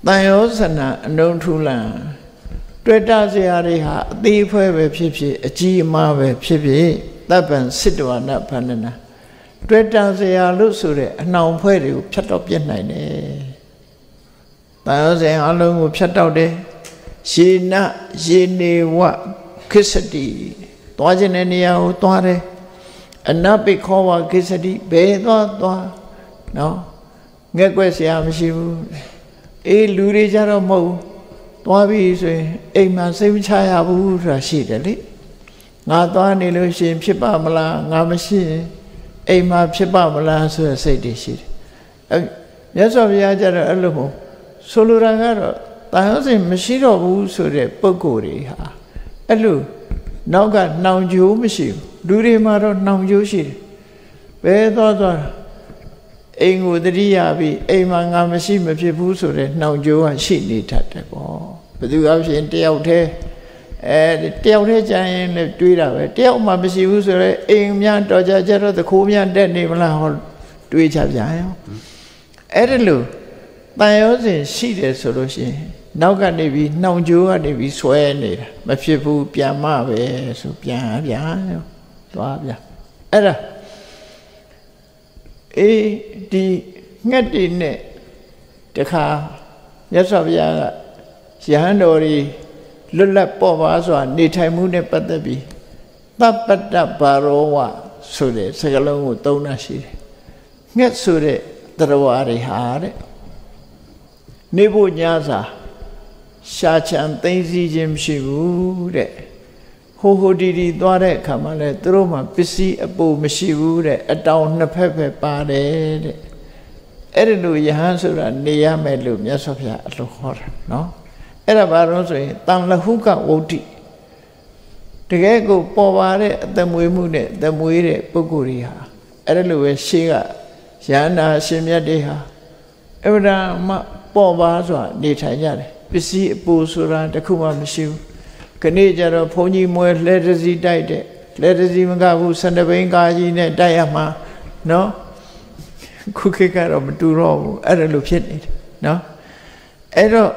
တန်ရောစနာအနုထူလံတွေ့တာစရာတွေဟာအသေးဖွဲပဲဖြစ်ဖြစ်အကြီးအမားပဲဖြစ်ဖြစ်တပ်ပံစစ်တဝနာဖန္နနာတွေ့တာစရာလို့ဆိုတဲ့အနှောင်ဖွဲတွေကိုဖြတ်တော့ပြတ်နိုင်တယ်တန်ရောစင်အလုံးကိုဖြတ်တော့တယ်ရေနရေနေဝခိစတိသွားခြင်းတဲ့နေရာကိုသွားတယ်အနပိခောဝခိစတိဘယ်သွားသွားနော်ငက်ွက်ဆရာမရှိဘူးအေးလူတွေကြတော့မဟုတ်သွားပြီဆိုရင်အိမ်မှာစိတ်မချရဘူးဆိုတာရှိတယ်လေငါသွားနေလို့ရှိရင်ဖြစ်ပါမလားငါမရှိရင်အိမ်မှာဖြစ်ပါမလားဆိုတဲ့စိတ်တွေရှိတယ်အဲမြတ်စွာဘုရားကြတော့အဲ့လိုမဟုတ်ဆိုလိုတာကတော့တန်ရောစင်မရှိတော့ဘူးဆိုတဲ့ပုဂ္ဂိုလ်တွေဟာအဲ့လိုနောက်ကနှောင်ကြိုးမရှိဘူးလူတွေမှာတော့နှောင်ကြိုးရှိတယ်ဘယ်သွားသွားအိမ်ကိုတတိယပြီးအိမ်မှာငါမရှိမဖြစ်ဘူးဆိုတဲ့နှောင်ကြိုးကရှိနေတတ်တယ်ပေါ့ဘယ်သူအဖြစ်တယောက်တည်းအဲတယောက်တည်းကြရင်လည်းတွေးတာပဲတယောက်မှမရှိဘူးဆိုတော့အိမ်များတော်ကြကြတော့တခိုးများတက်နေမလားဟောတွေးချပြန်ရောအဲ့ဒါလို့တန်ရောစင်ရှိတယ်ဆိုလို့ရှိရင်နောက်ကနေပြီးနှောင်ကြိုးကနေပြီးဆွဲနေတာမဖြစ်ဘူးပြန်မပဲဆိုပြန်ပြန်သွားပြန်အဲ့ဒါအေးဒီငှက်တွေနဲ့တခါမြတ်စွာဘုရားကယဟန်တော်တွေလွတ်လပ်ပေါ်ပါစွာနေထိုင်မှုနဲ့ပတ်သက်ပြီးသပ္ပတ္တဘာရောဝဆိုတဲ့စကားလုံးကိုသုံးတာရှိတယ်ငှက်ဆိုတဲ့တရားဝါတွေဟာတဲ့နေဖို့ညာစာရှာချံသိမ့်စီခြင်းမရှိဘူးတဲ့ဟိုဟိုဒီဒီသွားတဲ့အခါမှာလဲသူတို့မှပစ္စည်းအပိုမရှိဘူးတဲ့အတောင်နှစ်ဖက်ပဲပါတယ်တဲ့အဲ့ဒီလိုယဟန်ဆိုတာနေရမယ်လို့မြတ်စွာဘုရားအလိုခေါ်တာနော်အဲ့ဒါဘာလို့ဆိုရင်တန်လဟုကဝုဒ္ဓိတကယ်ကိုပေါ်ပါတဲ့အသက်မွေးမှုနဲ့အသက်မွေးတဲ့ပုဂ္ဂိုလ်တွေဟာအဲ့ဒါလိုပဲရှေးကယန္တာရှင်မြတ်တွေဟာအဗ္ဗဒမပေါ်ပါစွာနေထိုင်ကြတယ်ပစ္စည်းအပိုဆိုတာတခုမှမရှိဘူးခဏကြတော့ဘုန်းကြီးမွဲလဲတစီတိုက်တဲ့လဲတစီမကဘူးဆန္ဒဘိန်းကာကြီးနဲ့တိုက်ရမှာနော်ခုခေတ်ကတော့မတူတော့ဘူးအဲ့ဒါလိုဖြစ်နေတယ်နော်အဲ့တော့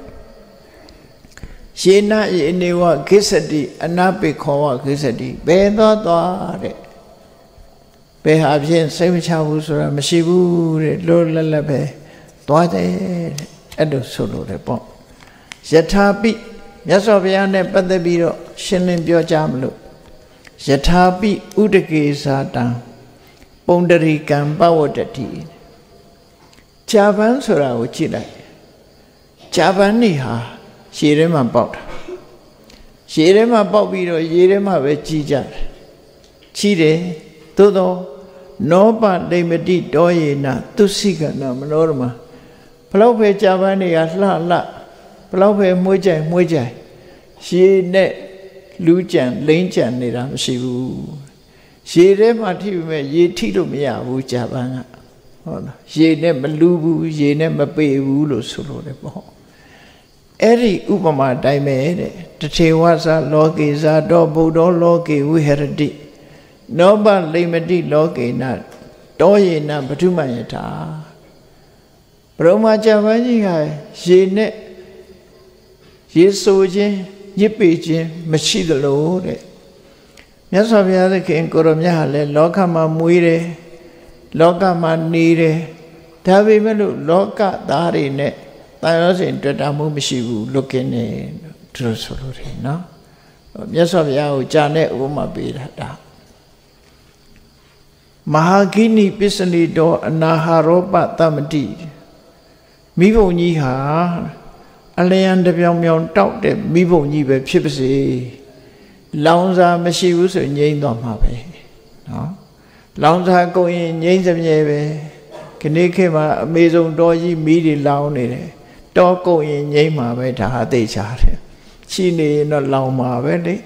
ရှေနယေနေဝခိစတိအနာပိခောဝခိစတိဘယ်တော့သွားတဲ့ဘယ်ဟာဖြင့်စိတ်မချဘူးဆိုတာမရှိဘူးတဲ့လောလက်လက်ပဲသွားတယ်တဲ့အဲ့လိုဆိုလို့တယ်ပေါ့ယထာပိမြတ်စွာဘုရားနဲ့ပတ်သက်ပြီးတော့ရှင်းလင်းပြောကြားမလို့ယထာပိဥဒကေဇာတံပုံတရိကံပဝတ္တတိဂျာပန်ဆိုတာကိုကြည့်လိုက်ဂျာပန်နေဟာရှည်ထဲမှာပေါက်တာရှည်ထဲမှာပေါက်ပြီးတော့ရေထဲမှာပဲကြီးကြတယ်ကြီးတယ်သို့သောနောပလိမတိတောယေနသုစိကနာမနောရမဘလောက်ပဲဂျာပန်နေကလှလှဘလောက်ပဲမွေးကြိုင်မွေးကြိုင်ရေနဲ့လူကြံလိမ့်ကြံနေတာမရှိဘူးရေထဲမှာထိပြီမဲ့ရေထိလို့မရဘူးဂျာပန်ကဟုတ်လားရေနဲ့မလူဘူးရေနဲ့မပေဘူးလို့ဆိုလို့တယ်ပေါ့အဲ့ဒီဥပမာတိုင်းပဲတဲ့တထေဝသလောကေဇာတောဗုဒ္ဓောလောကေဝိဟရတိနောပလိမတိလောကေနတောယေနပထုမယထာဘုရမဂျာပန်ကြီးကရေနဲ့ရေဆိုခြင်းညစ်ပေခြင်းမရှိသလိုတဲ့မြတ်စွာဘုရားသခင်ကိုရောမြတ်ဟာလည်းလောကမှာမွေးတယ်လောကမှာနေတယ်ဒါပေမဲ့လို့လောကသားတွေနဲ့တန်ရောစင်တွေ့တာမှုမရှိဘူးလွတ်ကင်းနေသူတို့ဆိုလို့တယ်နော်မြတ်စွာဘုရားကိုကြာတဲ့ဥပမာပေးတာဒါမဟာကိနိပစ္စနိတောအနာဟာရောပတမတိမိဘုံကြီးဟာအလျံတပြောင်ပြောင်တောက်တဲ့မိဘုံကြီးပဲဖြစ်ပါစေလောင်စာမရှိဘူးဆိုငြိမ်းသွားမှာပဲနော်လောင်စာကုန်ရင်ငြိမ်းစမြဲပဲခဏခေတ်မှာအမေဆုံးတော်ကြီးမီးတွေလောင်နေတယ်တောကုန်ရင်ငြိမ်းမှာပဲဒါဟာသိချတယ်ရှိနေရင်တော့လောင်မှာပဲလေ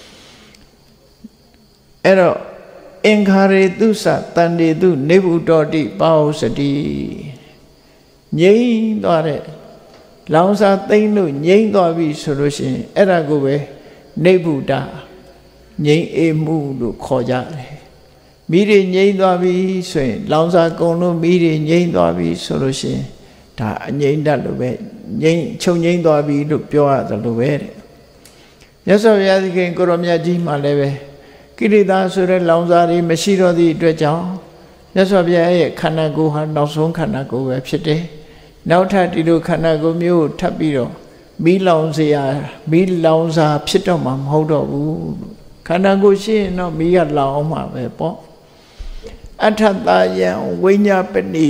အဲ့တော့အင်္ခါရေတုသတန္တေတုနေဗုတောတိပါဟုစတိငြိမ်းသွားတဲ့လောင်စာသိမ့်လို့ငြိမ်းသွားပြီဆိုလို့ရှိရင်အဲ့ဒါကိုပဲနေဗုဒငြိမ်းအေးမှုလို့ခေါ်ကြတယ်မိတွေငြိမ်းသွားပြီဆိုရင်လောင်စာကုန်လို့မိတွေငြိမ်းသွားပြီဆိုလို့ရှိရင်ဒါအငြိမ့်တတ်လို့ပဲငြိမ့်ချုပ်ငြိမ့်သွားပြီလို့ပြောရတယ်လို့ပဲတဲ့မြတ်စွာဘုရားသခင်ကိုရောမြတ်ကြီးမှလည်းပဲကိလေသာဆိုတဲ့လောင်စာတွေမရှိတော့သည့်အတွက်ကြောင့်မြတ်စွာဘုရားရဲ့ခန္ဓာကိုယ်ဟာနောက်ဆုံးခန္ဓာကိုယ်ပဲဖြစ်တယ်နောက်ထပ်ဒီလိုခန္ဓာကိုယ်မျိုးထပ်ပြီးတော့မီးလောင်စရာမီးလောင်စာဖြစ်တော့မှမဟုတ်တော့ဘူးခန္ဓာကိုယ်ရှိရင်တော့မီးကလောင်အောင်မှာပဲပေါ့အထတယံဝိညာပနိ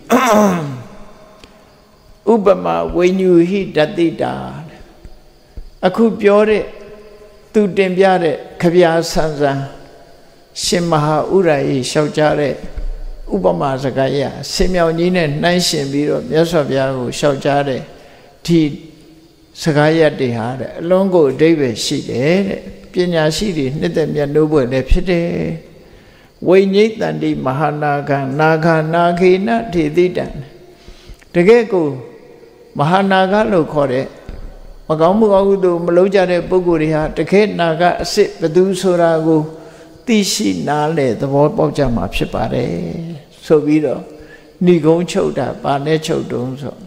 ဥပမာဝိညူဟိတတိတာအခုပြောတဲ့သူတင်ပြတဲ့ခဗျာဆန်းဆန်းရှင်မဟာဥရယေလျှောက်ကြတဲ့ဥပမာစကားရဆင်မြောင်ကြီးနဲ့နှိုင်းရှင်ပြီးတော့မြတ်စွာဘုရားကိုလျှောက်ကြတဲ့ဒီစကားရတွေဟာတဲ့အလုံးကိုအဓိပ္ပာယ်ရှိတယ်တဲ့ပညာရှိတွေနှစ်သက်မြတ်နိုးပွဲလည်းဖြစ်တယ်ဝိညိတန္တိမဟာနာဂံနာဂနာခေနထေတိတံတကယ်ကိုမဟာနာဂလို့ခေါ်တဲ့မကောင်းမှုအကုသိုလ်မလုပ်ကြတဲ့ပုဂ္ဂိုလ်တွေဟာတကယ်နာဂအစစ်ဘသူဆိုတာကိုသိရှိနားလေသဘောပေါက်ကြမှာဖြစ်ပါတယ်ဆိုပြီးတော့ဏိဂုံးချုပ်တာပါနဲ့ချုပ်တုံးဆို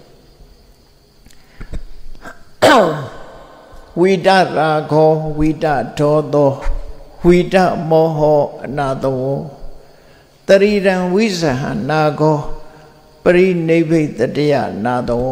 ဝိတရာဂောဝိတဒောသောဝိတမောဟောအနာတောတရိရံဝိဇဟနာဂောပရိနိဗ္ဗိတတယနာတော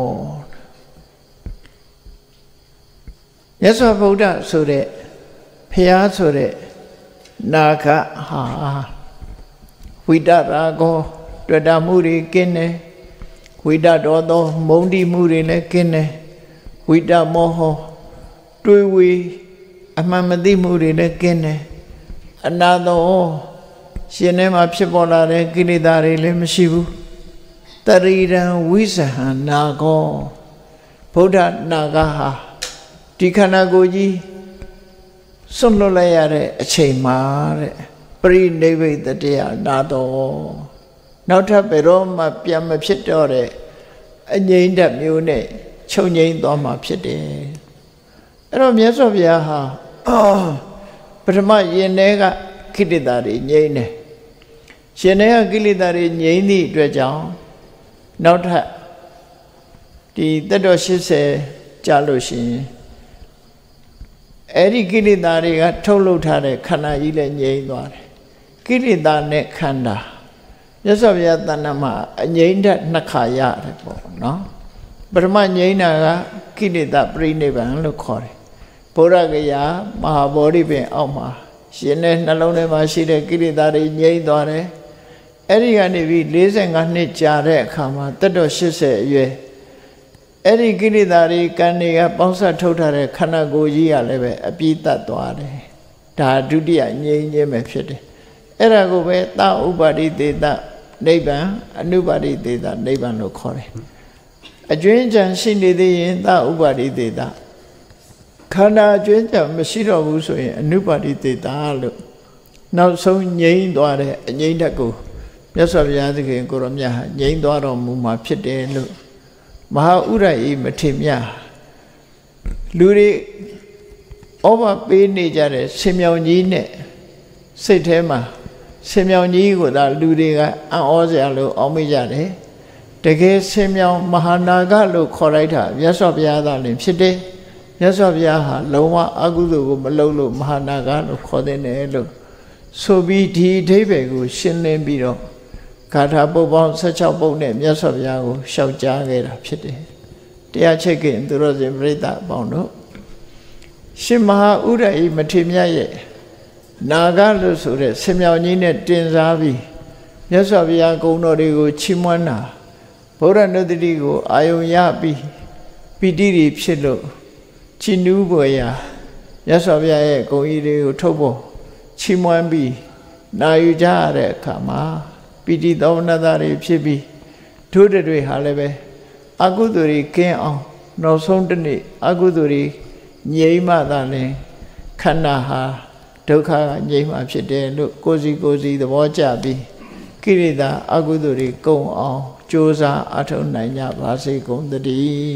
မြတ်စွာဘုရားဆိုတဲ့ဖျားဆိုတဲ့နာဂဟာဝိတရာဂောတွေ့တာမှုတွေကင်းတယ်ဝိတဒောသောမုန်းတိမှုတွေလည်းကင်းတယ်ဝိတမောဟတွေးဝေအမှန်မသိမှုတွေလည်းကင်းတယ်အနာတောရှင်ထဲမှာဖြစ်ပေါ်လာတဲ့ကိလေသာတွေလည်းမရှိဘူးတရိရံဝိဇဟနာဂောဗုဒ္ဓနာဂဟာဒီခန္ဓာကိုယ်ကြီးစွန့်လွတ်လိုက်ရတဲ့အချိန်မှာတဲ့ပရိနိဗ္ဗိတတယနာတောနောက်ထပ်ဘယ်တော့မှပြန်မဖြစ်တော့တဲ့အငြိမ့်တမျိုးနဲ့ချုပ်ငြိမ့်သွားမှာဖြစ်တယ်အဲ့တော့မြတ်စွာဘုရားဟာပထမယင်ထဲကကိလေသာတွေငြိမ့်တယ်ရှင်ထဲကကိလေသာတွေငြိမ့်သည့်အတွက်ကြောင့်နောက်ထပ်ဒီတက်တော်၈၀ကြာလို့ရှိရင်အဲ့ဒီကိလေသာတွေကထုတ်လုပ်ထားတဲ့ခန္ဓာကြီးလည်းငြိမ့်သွားတယ်ကိလေသာနဲ့ခန္ဓာမြတ်စွာဘုရားတဏ္ဍာမှာအငြိမ့်တဲ့နှစ်ခါရတယ်ပေါ့နော်ပထမငြိမ့်တာကကိလေသာပြိနိဗ္ဗာန်လို့ခေါ်တယ်ဘုရားကရာမဟာဗောဓိပင်အောက်မှာရှင်တဲ့နှလုံးထဲမှာရှိတဲ့ကိလေသာတွေငြိမ့်သွားတယ်အဲ့ဒီကနေပြီး၄၅နှစ်ကြာတဲ့အခါမှာတက်တော်၈၀အရွယ်အဲ့ဒီကိလေသာတွေကံတွေကပေါင်းစပ်ထုတ်ထားတဲ့ခန္ဓာကိုယ်ကြီးကလည်းပဲအပြည့်တတ်သွားတယ်ဒါဒုတိယငြိမ်းခြင်းပဲဖြစ်တယ်အဲ့ဒါကိုပဲသဥပါတိတေတနိဗ္ဗာန်အနုပါတိတေတနိဗ္ဗာန်လို့ခေါ်တယ်အကျွင်းကြံရှိနေသေးရင်သဥပါတိတေတခန္ဓာအကျွင်းကြံမရှိတော့ဘူးဆိုရင်အနုပါတိတေတလို့နောက်ဆုံးငြိမ်းသွားတဲ့အငြိမ့်တတ်ကိုမြတ်စွာဘုရားသခင်ကိုရောမြတ်ဟာငြိမ်းသွားတော်မူမှာဖြစ်တယ်လို့မဟာဥရယေမထေမြတ်လူတွေဩဘပေးနေကြတဲ့ရှင်မြောင်ကြီးနဲ့စိတ်ထဲမှာရှင်မြောင်ကြီးကိုသာလူတွေကအံ့ဩစရာလို့အောင်းမိကြတယ်တကယ်ရှင်မြောင်မဟာနာဂလို့ခေါ်လိုက်တာမြတ်စွာဘုရားသာလင်ဖြစ်တယ်မြတ်စွာဘုရားဟာလုံးဝအကုသိုလ်ကိုမလုပ်လို့မဟာနာဂလို့ခေါ်တဲ့တယ်လို့ဆိုပြီးဒီအဓိပ္ပာယ်ကိုရှင်းလင်းပြီးတော့ဂါထာပုဒ်ပေါင်း၁၆ပုဒ်နဲ့မြတ်စွာဘုရားကိုလျှောက်ကြားခဲ့တာဖြစ်တယ်တရားချက်ခင်သူတော်စင်ပြိဿအပေါင်းတို့ရှင်မဟာဥရယေမထေမြတ်ရဲ့နာဂလို့ဆိုတဲ့ဆင်မြောင်ကြီးနဲ့တင်စားပြီးမြတ်စွာဘုရားဂုဏ်တော်တွေကိုချီးမွမ်းတာဗုဒ္ဓနုတ္တိကိုအာယုံရပြီးပီတိတွေဖြစ်လို့ချီးနူးပွေရာမြတ်စွာဘုရားရဲ့ဂုဏ်ကြီးတွေကိုထုတ်ဖို့ချီးမွမ်းပြီးနာယူကြရတဲ့အခါမှာပိဋိသောမနတတွေဖြစ်ပြီးဒုဒတွေဟာလည်းပဲအကုသိုလ်တွေကင်းအောင်နောက်ဆုံးတစ်နေ့အကုသိုလ်တွေငြိမ်းမှသာလင်ခန္ဓာဟာဒုက္ခကငြိမ်းမှဖြစ်တယ်လို့ကိုယ်စီကိုယ်စီသဘောကျပြီးကိရိတာအကုသိုလ်တွေကုန်အောင်ကြိုးစားအထောက်နိုင်ကြပါစေကုန်သတည်း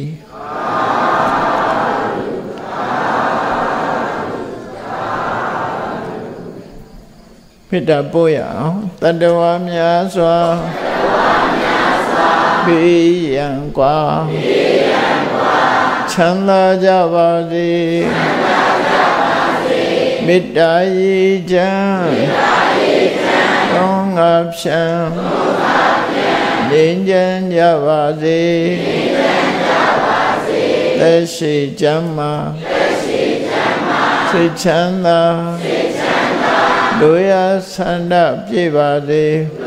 မေတ္တာပို့ရအောင်တတ္တဝါများစွာဘေးရန်ကွာချမ်းသာကြပါစေမေတ္တာရေချမ်းကောင်းငါဖြံငြိမ်းချမ်းကြပါစေသက်ရှိချမ်းသာစိတ်ချမ်းသာလူရဆန္ဒပြည့်ပါစေ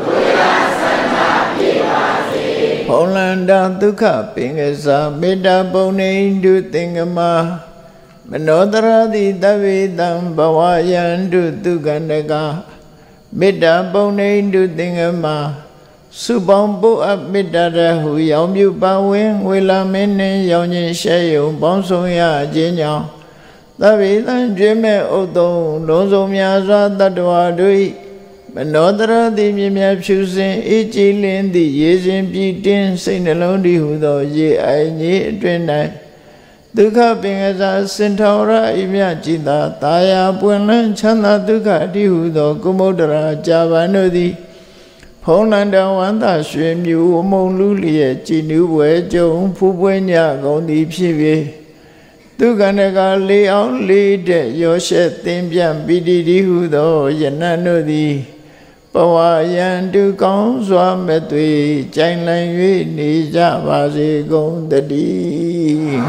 ဘုံလန္တာဒုက္ခပင်ကစားမေတ္တာပုံနေတုသင်္ကမမနောတရတိတဝေတံဘဝယံတုသူကန္တကမေတ္တာပုံနေတုသင်္ကမစုပေါင်းပုအပ်မေတ္တာရဟုရောင်ပြုပါဝင်ဝေလာမင်းနှင့်ရောင်ခြင်းရှဲယုံပေါင်းဆုံးရခြင်းကြောင့်သဗ္ဗေသံကျွေးမဲ့ဥတုံလုံးစုံများစွာတတ္တဝါတို့မနောတရတိမြင်မြဖြူစင်အေးကြည်လင်းသည့်ရေစဉ်ပြည့်တင်းစိတ်နှလုံးတည်ဟုသောရေအိုင်ကြီးအတွင်၌ဒုက္ခပင်ကစားစင်ထောရအိမြကြည်သာတာယာပွင့်လန်းချမ်းသာဒုက္ခအတိဟုသောကုမုဒ္ဒရာကြာပန်တို့သည်ဖုံးလန္တဝန္တာရွှေမြူအမုံလူလျက်ကြည်နူးပွဲကြုံဖူးပွဲညကုန်သည်ဖြစ်၍သူကန္တကလေးအောင်လေးတဲ့ရောရှက်သင်ပြန်ပိတိတိဟုသောယနတ်တို့သည်ဘဝယံတုကောင်းစွာမဲ့သွေကြိုင်လည်၍နေကြပါစေကုန်တည်း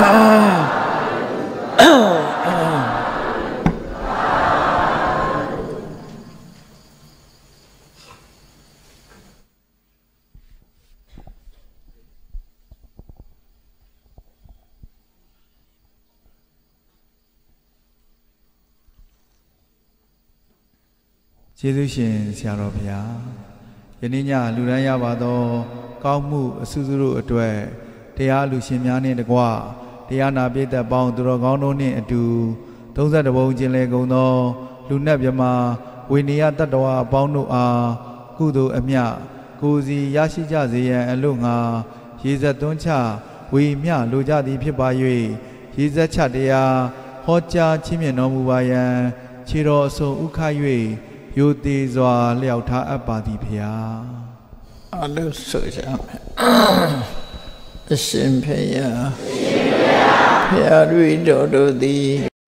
ကျေးဇူးရှင်ဆရာတော်ဘုရားယနေ့ညလူရန်ရပါသောကောင်းမှုအဆူဆူတို့အတွက်တရားလူရှင်များနှင့်တကွတရားနာပိဋကပေါင်းသူတော်ကောင်းတို့နှင့်အတူသုံးဆယ့်ဘုံကျင်လည်ကုန်သောလူနတ်မြမဝိနည်းတတ္တဝါအပေါင်းတို့အားကုသိုလ်အမြကိုယ်စီရရှိကြစေရန်အလို့ငါရေဇက်သွန်းချဝေမျှလိုကြသည်ဖြစ်ပါ၍ရေဇက်ချတရားဟောကြားချင်းမြင်တော်မူပါယံခြေတော်အစုံဥခ၍ယိုသေးစွာလျှောက်ထားအပ်ပါသည်ဖေဟာအလုံးဆိုကြမယ်အရှင်ဖေယဖေယရိတော်တို့သည်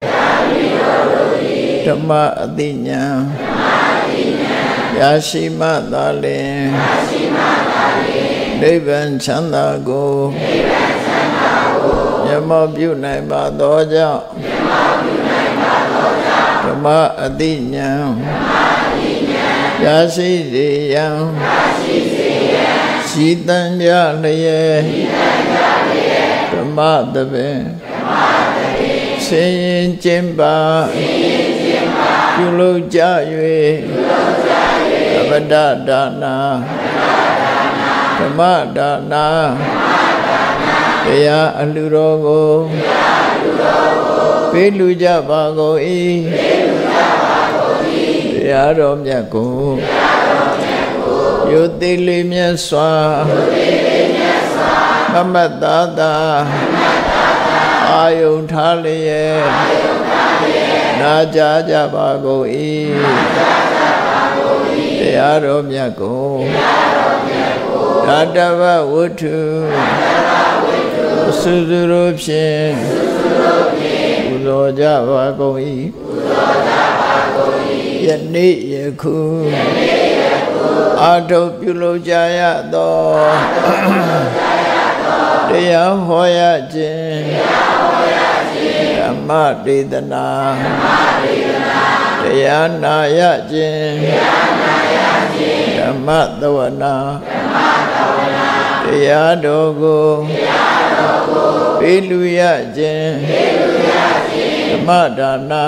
ဓမ္မအတိညာရရှိမှသာလျှင်နိဗ္ဗာန်ချမ်းသာကိုမျက်မှောက်ပြုနိုင်ပါသောကြောင့်ဓမ္မအတိညာရရှိစေရန်ရှိတန်ကြလျက်ဓမ္မတပင်ဆင်းရင်ကျင့်ပါပြုလုပ်ကြ၍အပဒဒါနာဓမ္မဒါနာတရားအလှတော်ကိုပေးလူကြပါကုန်၏တရားတော်မြတ်ကိုယုတိလေးမြတ်စွာမမတ်သာသာအာယုန်ထားလျက်နာကြားကြပါကုန်၏တရားတော်မြတ်ကိုဓာတဝဝတ္ထုသုစုတို့ဖြင့်ပူဇော်ကြပါကုန်၏ယနေ့ယခုအာထုပြုလုပ်ကြရသောတရားဟောရခြင်းဓမ္မဒေသနာတရားနာရခြင်းဓမ္မသဝနာတရားတော်ကိုပေးလူရခြင်းဓမ္မဒါနာ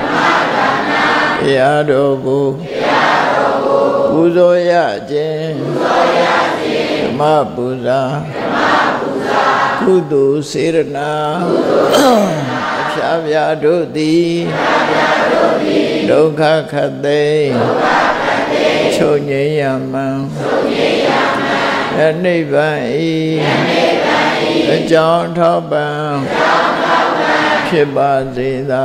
တရားတော်ကိုပူဇော်ရခြင်းဓမ္မပူဇာကုသိုလ်စေရနာအဖြာဖြာတို့သည်ဒုက္ခခတ်သိချုပ်ငြိမ်းရမှန်အနိဗ္ဗာန်ဤအကြောင်းထောက်ပံ့ဖြဖြစ်ပါစေသာ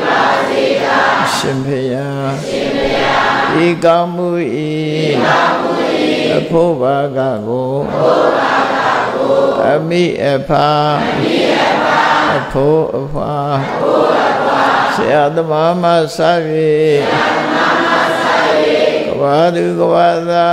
ရှင်ဖေယဤကောင်းမှုဤအဖို့ဘာကကိုအမိအဖာအဖို့အဖာဆရာသမားမဆာ၍ကဘာသူကဘာသာ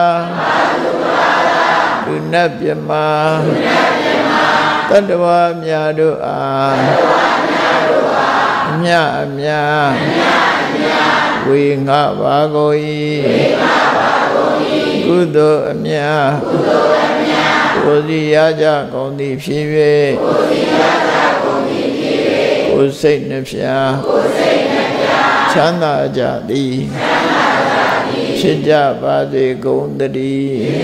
လူနတ်မြမတတ္တဝါများတို့အားအမြအမြဝေငါပါကုန်၏ကုသိုလ်အမြကိုစီရကြကုန်သည်ဖြစ်၍ကိုစိတ်နှဖျားချမ်းသာကြသည်ဖြစ်ကြပါစေကုန်သတည်း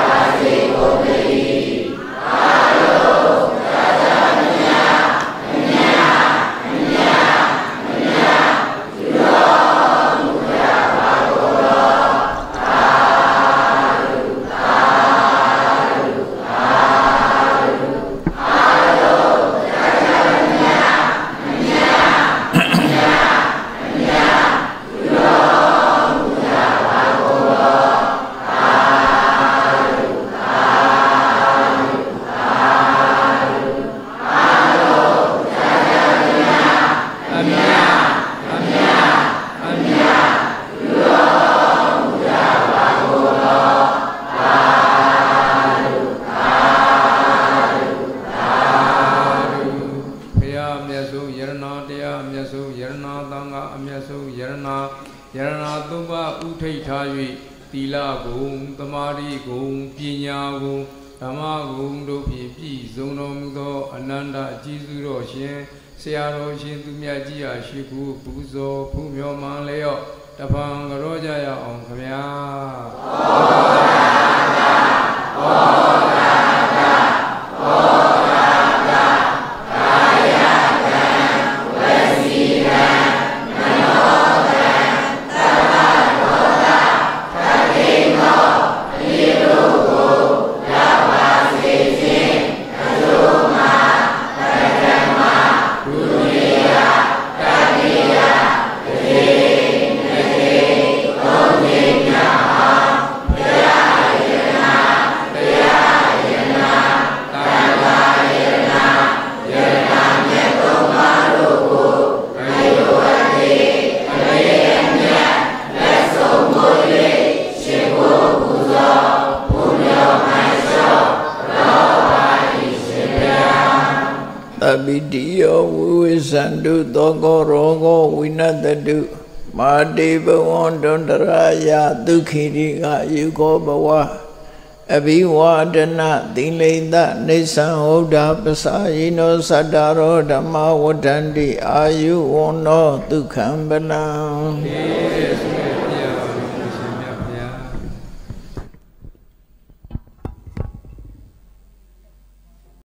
သောကောရောဂောဝိနတတုမာတိဘဝန္တန္တရာယဒုခိရိကယုကောဘဝအဘိဝါဒနာသီလိတနေသံဟုတ်တာပစာယိနောသတ္တရောဓမ္မဝဋ္ဌန္တိအာယုဝန္နောဒုက္ခံပလံ